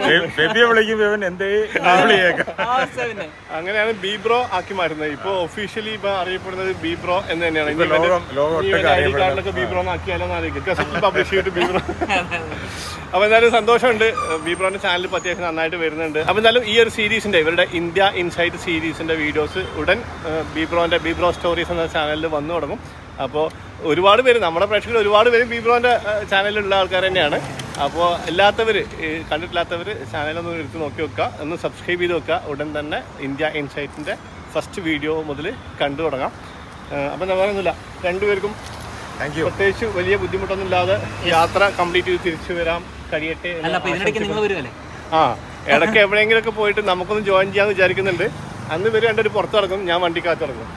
അങ്ങനെയാണ് ബീബ്രോ ആക്കി മാറ്റുന്നത്. ഇപ്പൊ ഒഫീഷ്യലി ഇപ്പൊ അറിയപ്പെടുന്നത് ബീബ്രോ എന്ന് തന്നെയാണ്. ഐഡി കാർഡിലൊക്കെ ബീബ്രോ ആക്കിയാലോ പബ്ലിഷ് ചെയ്തിട്ട് ബീബ്രോ. അപ്പൊ എന്തായാലും സന്തോഷമുണ്ട്, ബീബ്രോന്റെ ചാനൽ ഇപ്പൊ അത്യാവശ്യം നന്നായിട്ട് വരുന്നുണ്ട്. അപ്പൊ എന്തായാലും ഈ ഒരു സീരീസിന്റെ ഇവരുടെ ഇന്ത്യ ഇൻസൈറ്റ് സീരീസിന്റെ വീഡിയോസ് ഉടൻ ബീബ്രോ സ്റ്റോറീസ് എന്ന ചാനലിൽ വന്നു തുടങ്ങും. അപ്പോൾ ഒരുപാട് പേര്, നമ്മുടെ പ്രേക്ഷകർ ഒരുപാട് പേര് ബീബ്രോന്റെ ചാനലിലുള്ള ആൾക്കാർ തന്നെയാണ്. അപ്പോൾ കണ്ടിട്ടില്ലാത്തവർ ചാനലൊന്ന് എടുത്ത് നോക്കി വെക്കുക, ഒന്ന് സബ്സ്ക്രൈബ് ചെയ്ത് വെക്കുക. ഉടൻ തന്നെ ഇന്ത്യ ഇൻസൈറ്റിന്റെ ഫസ്റ്റ് വീഡിയോ മുതൽ കണ്ടു തുടങ്ങാം. അപ്പം എന്താ പറയുന്നില്ല, രണ്ടുപേർക്കും പ്രത്യേകിച്ച് വലിയ ബുദ്ധിമുട്ടൊന്നും ഇല്ലാതെ യാത്ര കംപ്ലീറ്റ് ചെയ്ത് തിരിച്ചു വരാൻ കഴിയട്ടെ. ഇടയ്ക്ക് എവിടെയെങ്കിലൊക്കെ പോയിട്ട് നമുക്കൊന്ന് ജോയിൻ ചെയ്യാന്ന് വിചാരിക്കുന്നുണ്ട്. അന്ന് ഇവര് രണ്ടൊരു പുറത്തിറങ്ങും, ഞാൻ വണ്ടിക്കകത്ത് ഇറങ്ങും.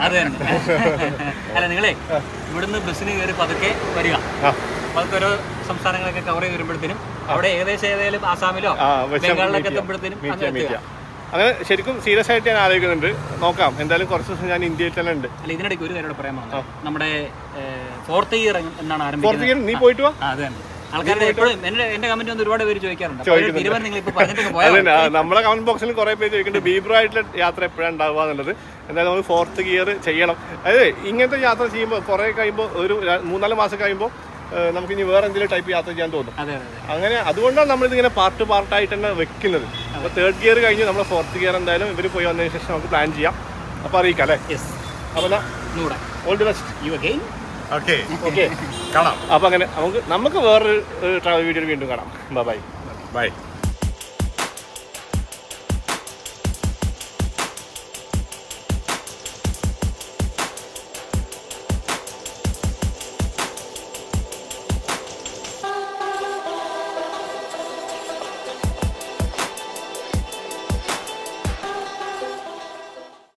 അല്ല, നിങ്ങളെ ഇവിടുന്ന് ബസ്സിന് കയറി പതുക്കെ വരിക. പതുക്കെ ഓരോ സംസ്ഥാനങ്ങളൊക്കെ കവർ ചെയ്ത് വരുമ്പോഴത്തേനും അവിടെ ഏകദേശം ആസാമിലോ ബംഗാളിലൊക്കെ എത്തുമ്പോഴത്തേനും അങ്ങനെ ശരിക്കും സീരിയസ് ആയിട്ട് ഞാൻ ആലോചിക്കുന്നുണ്ട്. നോക്കാം, എന്തായാലും കുറച്ച് ദിവസം ഞാൻ ഇന്ത്യയിൽ തന്നെ ഉണ്ട്. അല്ല, ഇതിനിടയ്ക്ക് ഒരു കാര്യം പറയാൻ പറഞ്ഞു. നമ്മുടെ 4th ഇയർ എന്നാണ് ആരംഭിക്കുന്നത്. നീ പോയിട്ട് വാ. അതെ, ആൾക്കാരുടെ എപ്പോഴും എന്റെ കമന്റ് ഒന്ന് ഒരുപാട് പേര് ചോദിക്കാറുണ്ട്. നമ്മളെ കമന്റ് ബോക്സിൽ കുറെ പേര് ചോദിക്കുന്നുണ്ട് ബീബ്രോ ആയിട്ടുള്ള യാത്ര എപ്പോഴാണ് ഉണ്ടാവുക എന്നുള്ളത്. എന്തായാലും നമ്മൾ 4th ഗിയർ ചെയ്യണം. അതായത് ഇങ്ങനത്തെ യാത്ര ചെയ്യുമ്പോൾ കുറെ കഴിയുമ്പോൾ ഒരു 3-4 മാസം കഴിയുമ്പോൾ നമുക്ക് ഇനി വേറെ എന്തെങ്കിലും ടൈപ്പ് യാത്ര ചെയ്യാൻ തോന്നും. അങ്ങനെ അതുകൊണ്ടാണ് നമ്മളിതിങ്ങനെ പാർട്ടായിട്ട് തന്നെ വെക്കുന്നത്. അപ്പോൾ 3rd ഗിയർ കഴിഞ്ഞ് നമ്മൾ 4th ഗിയർ എന്തായാലും ഇവർ പോയി വന്നതിന് ശേഷം നമുക്ക് പ്ലാൻ ചെയ്യാം. അപ്പോൾ അറിയിക്കാം അല്ലേ? അപ്പോൾ ഓൾ ദി ബെസ്റ്റ്. ഓക്കെ, കാണാം. അപ്പോൾ അങ്ങനെ നമുക്ക് വേറൊരു ട്രാവൽ വീഡിയോ വീണ്ടും കാണാം. ബൈ.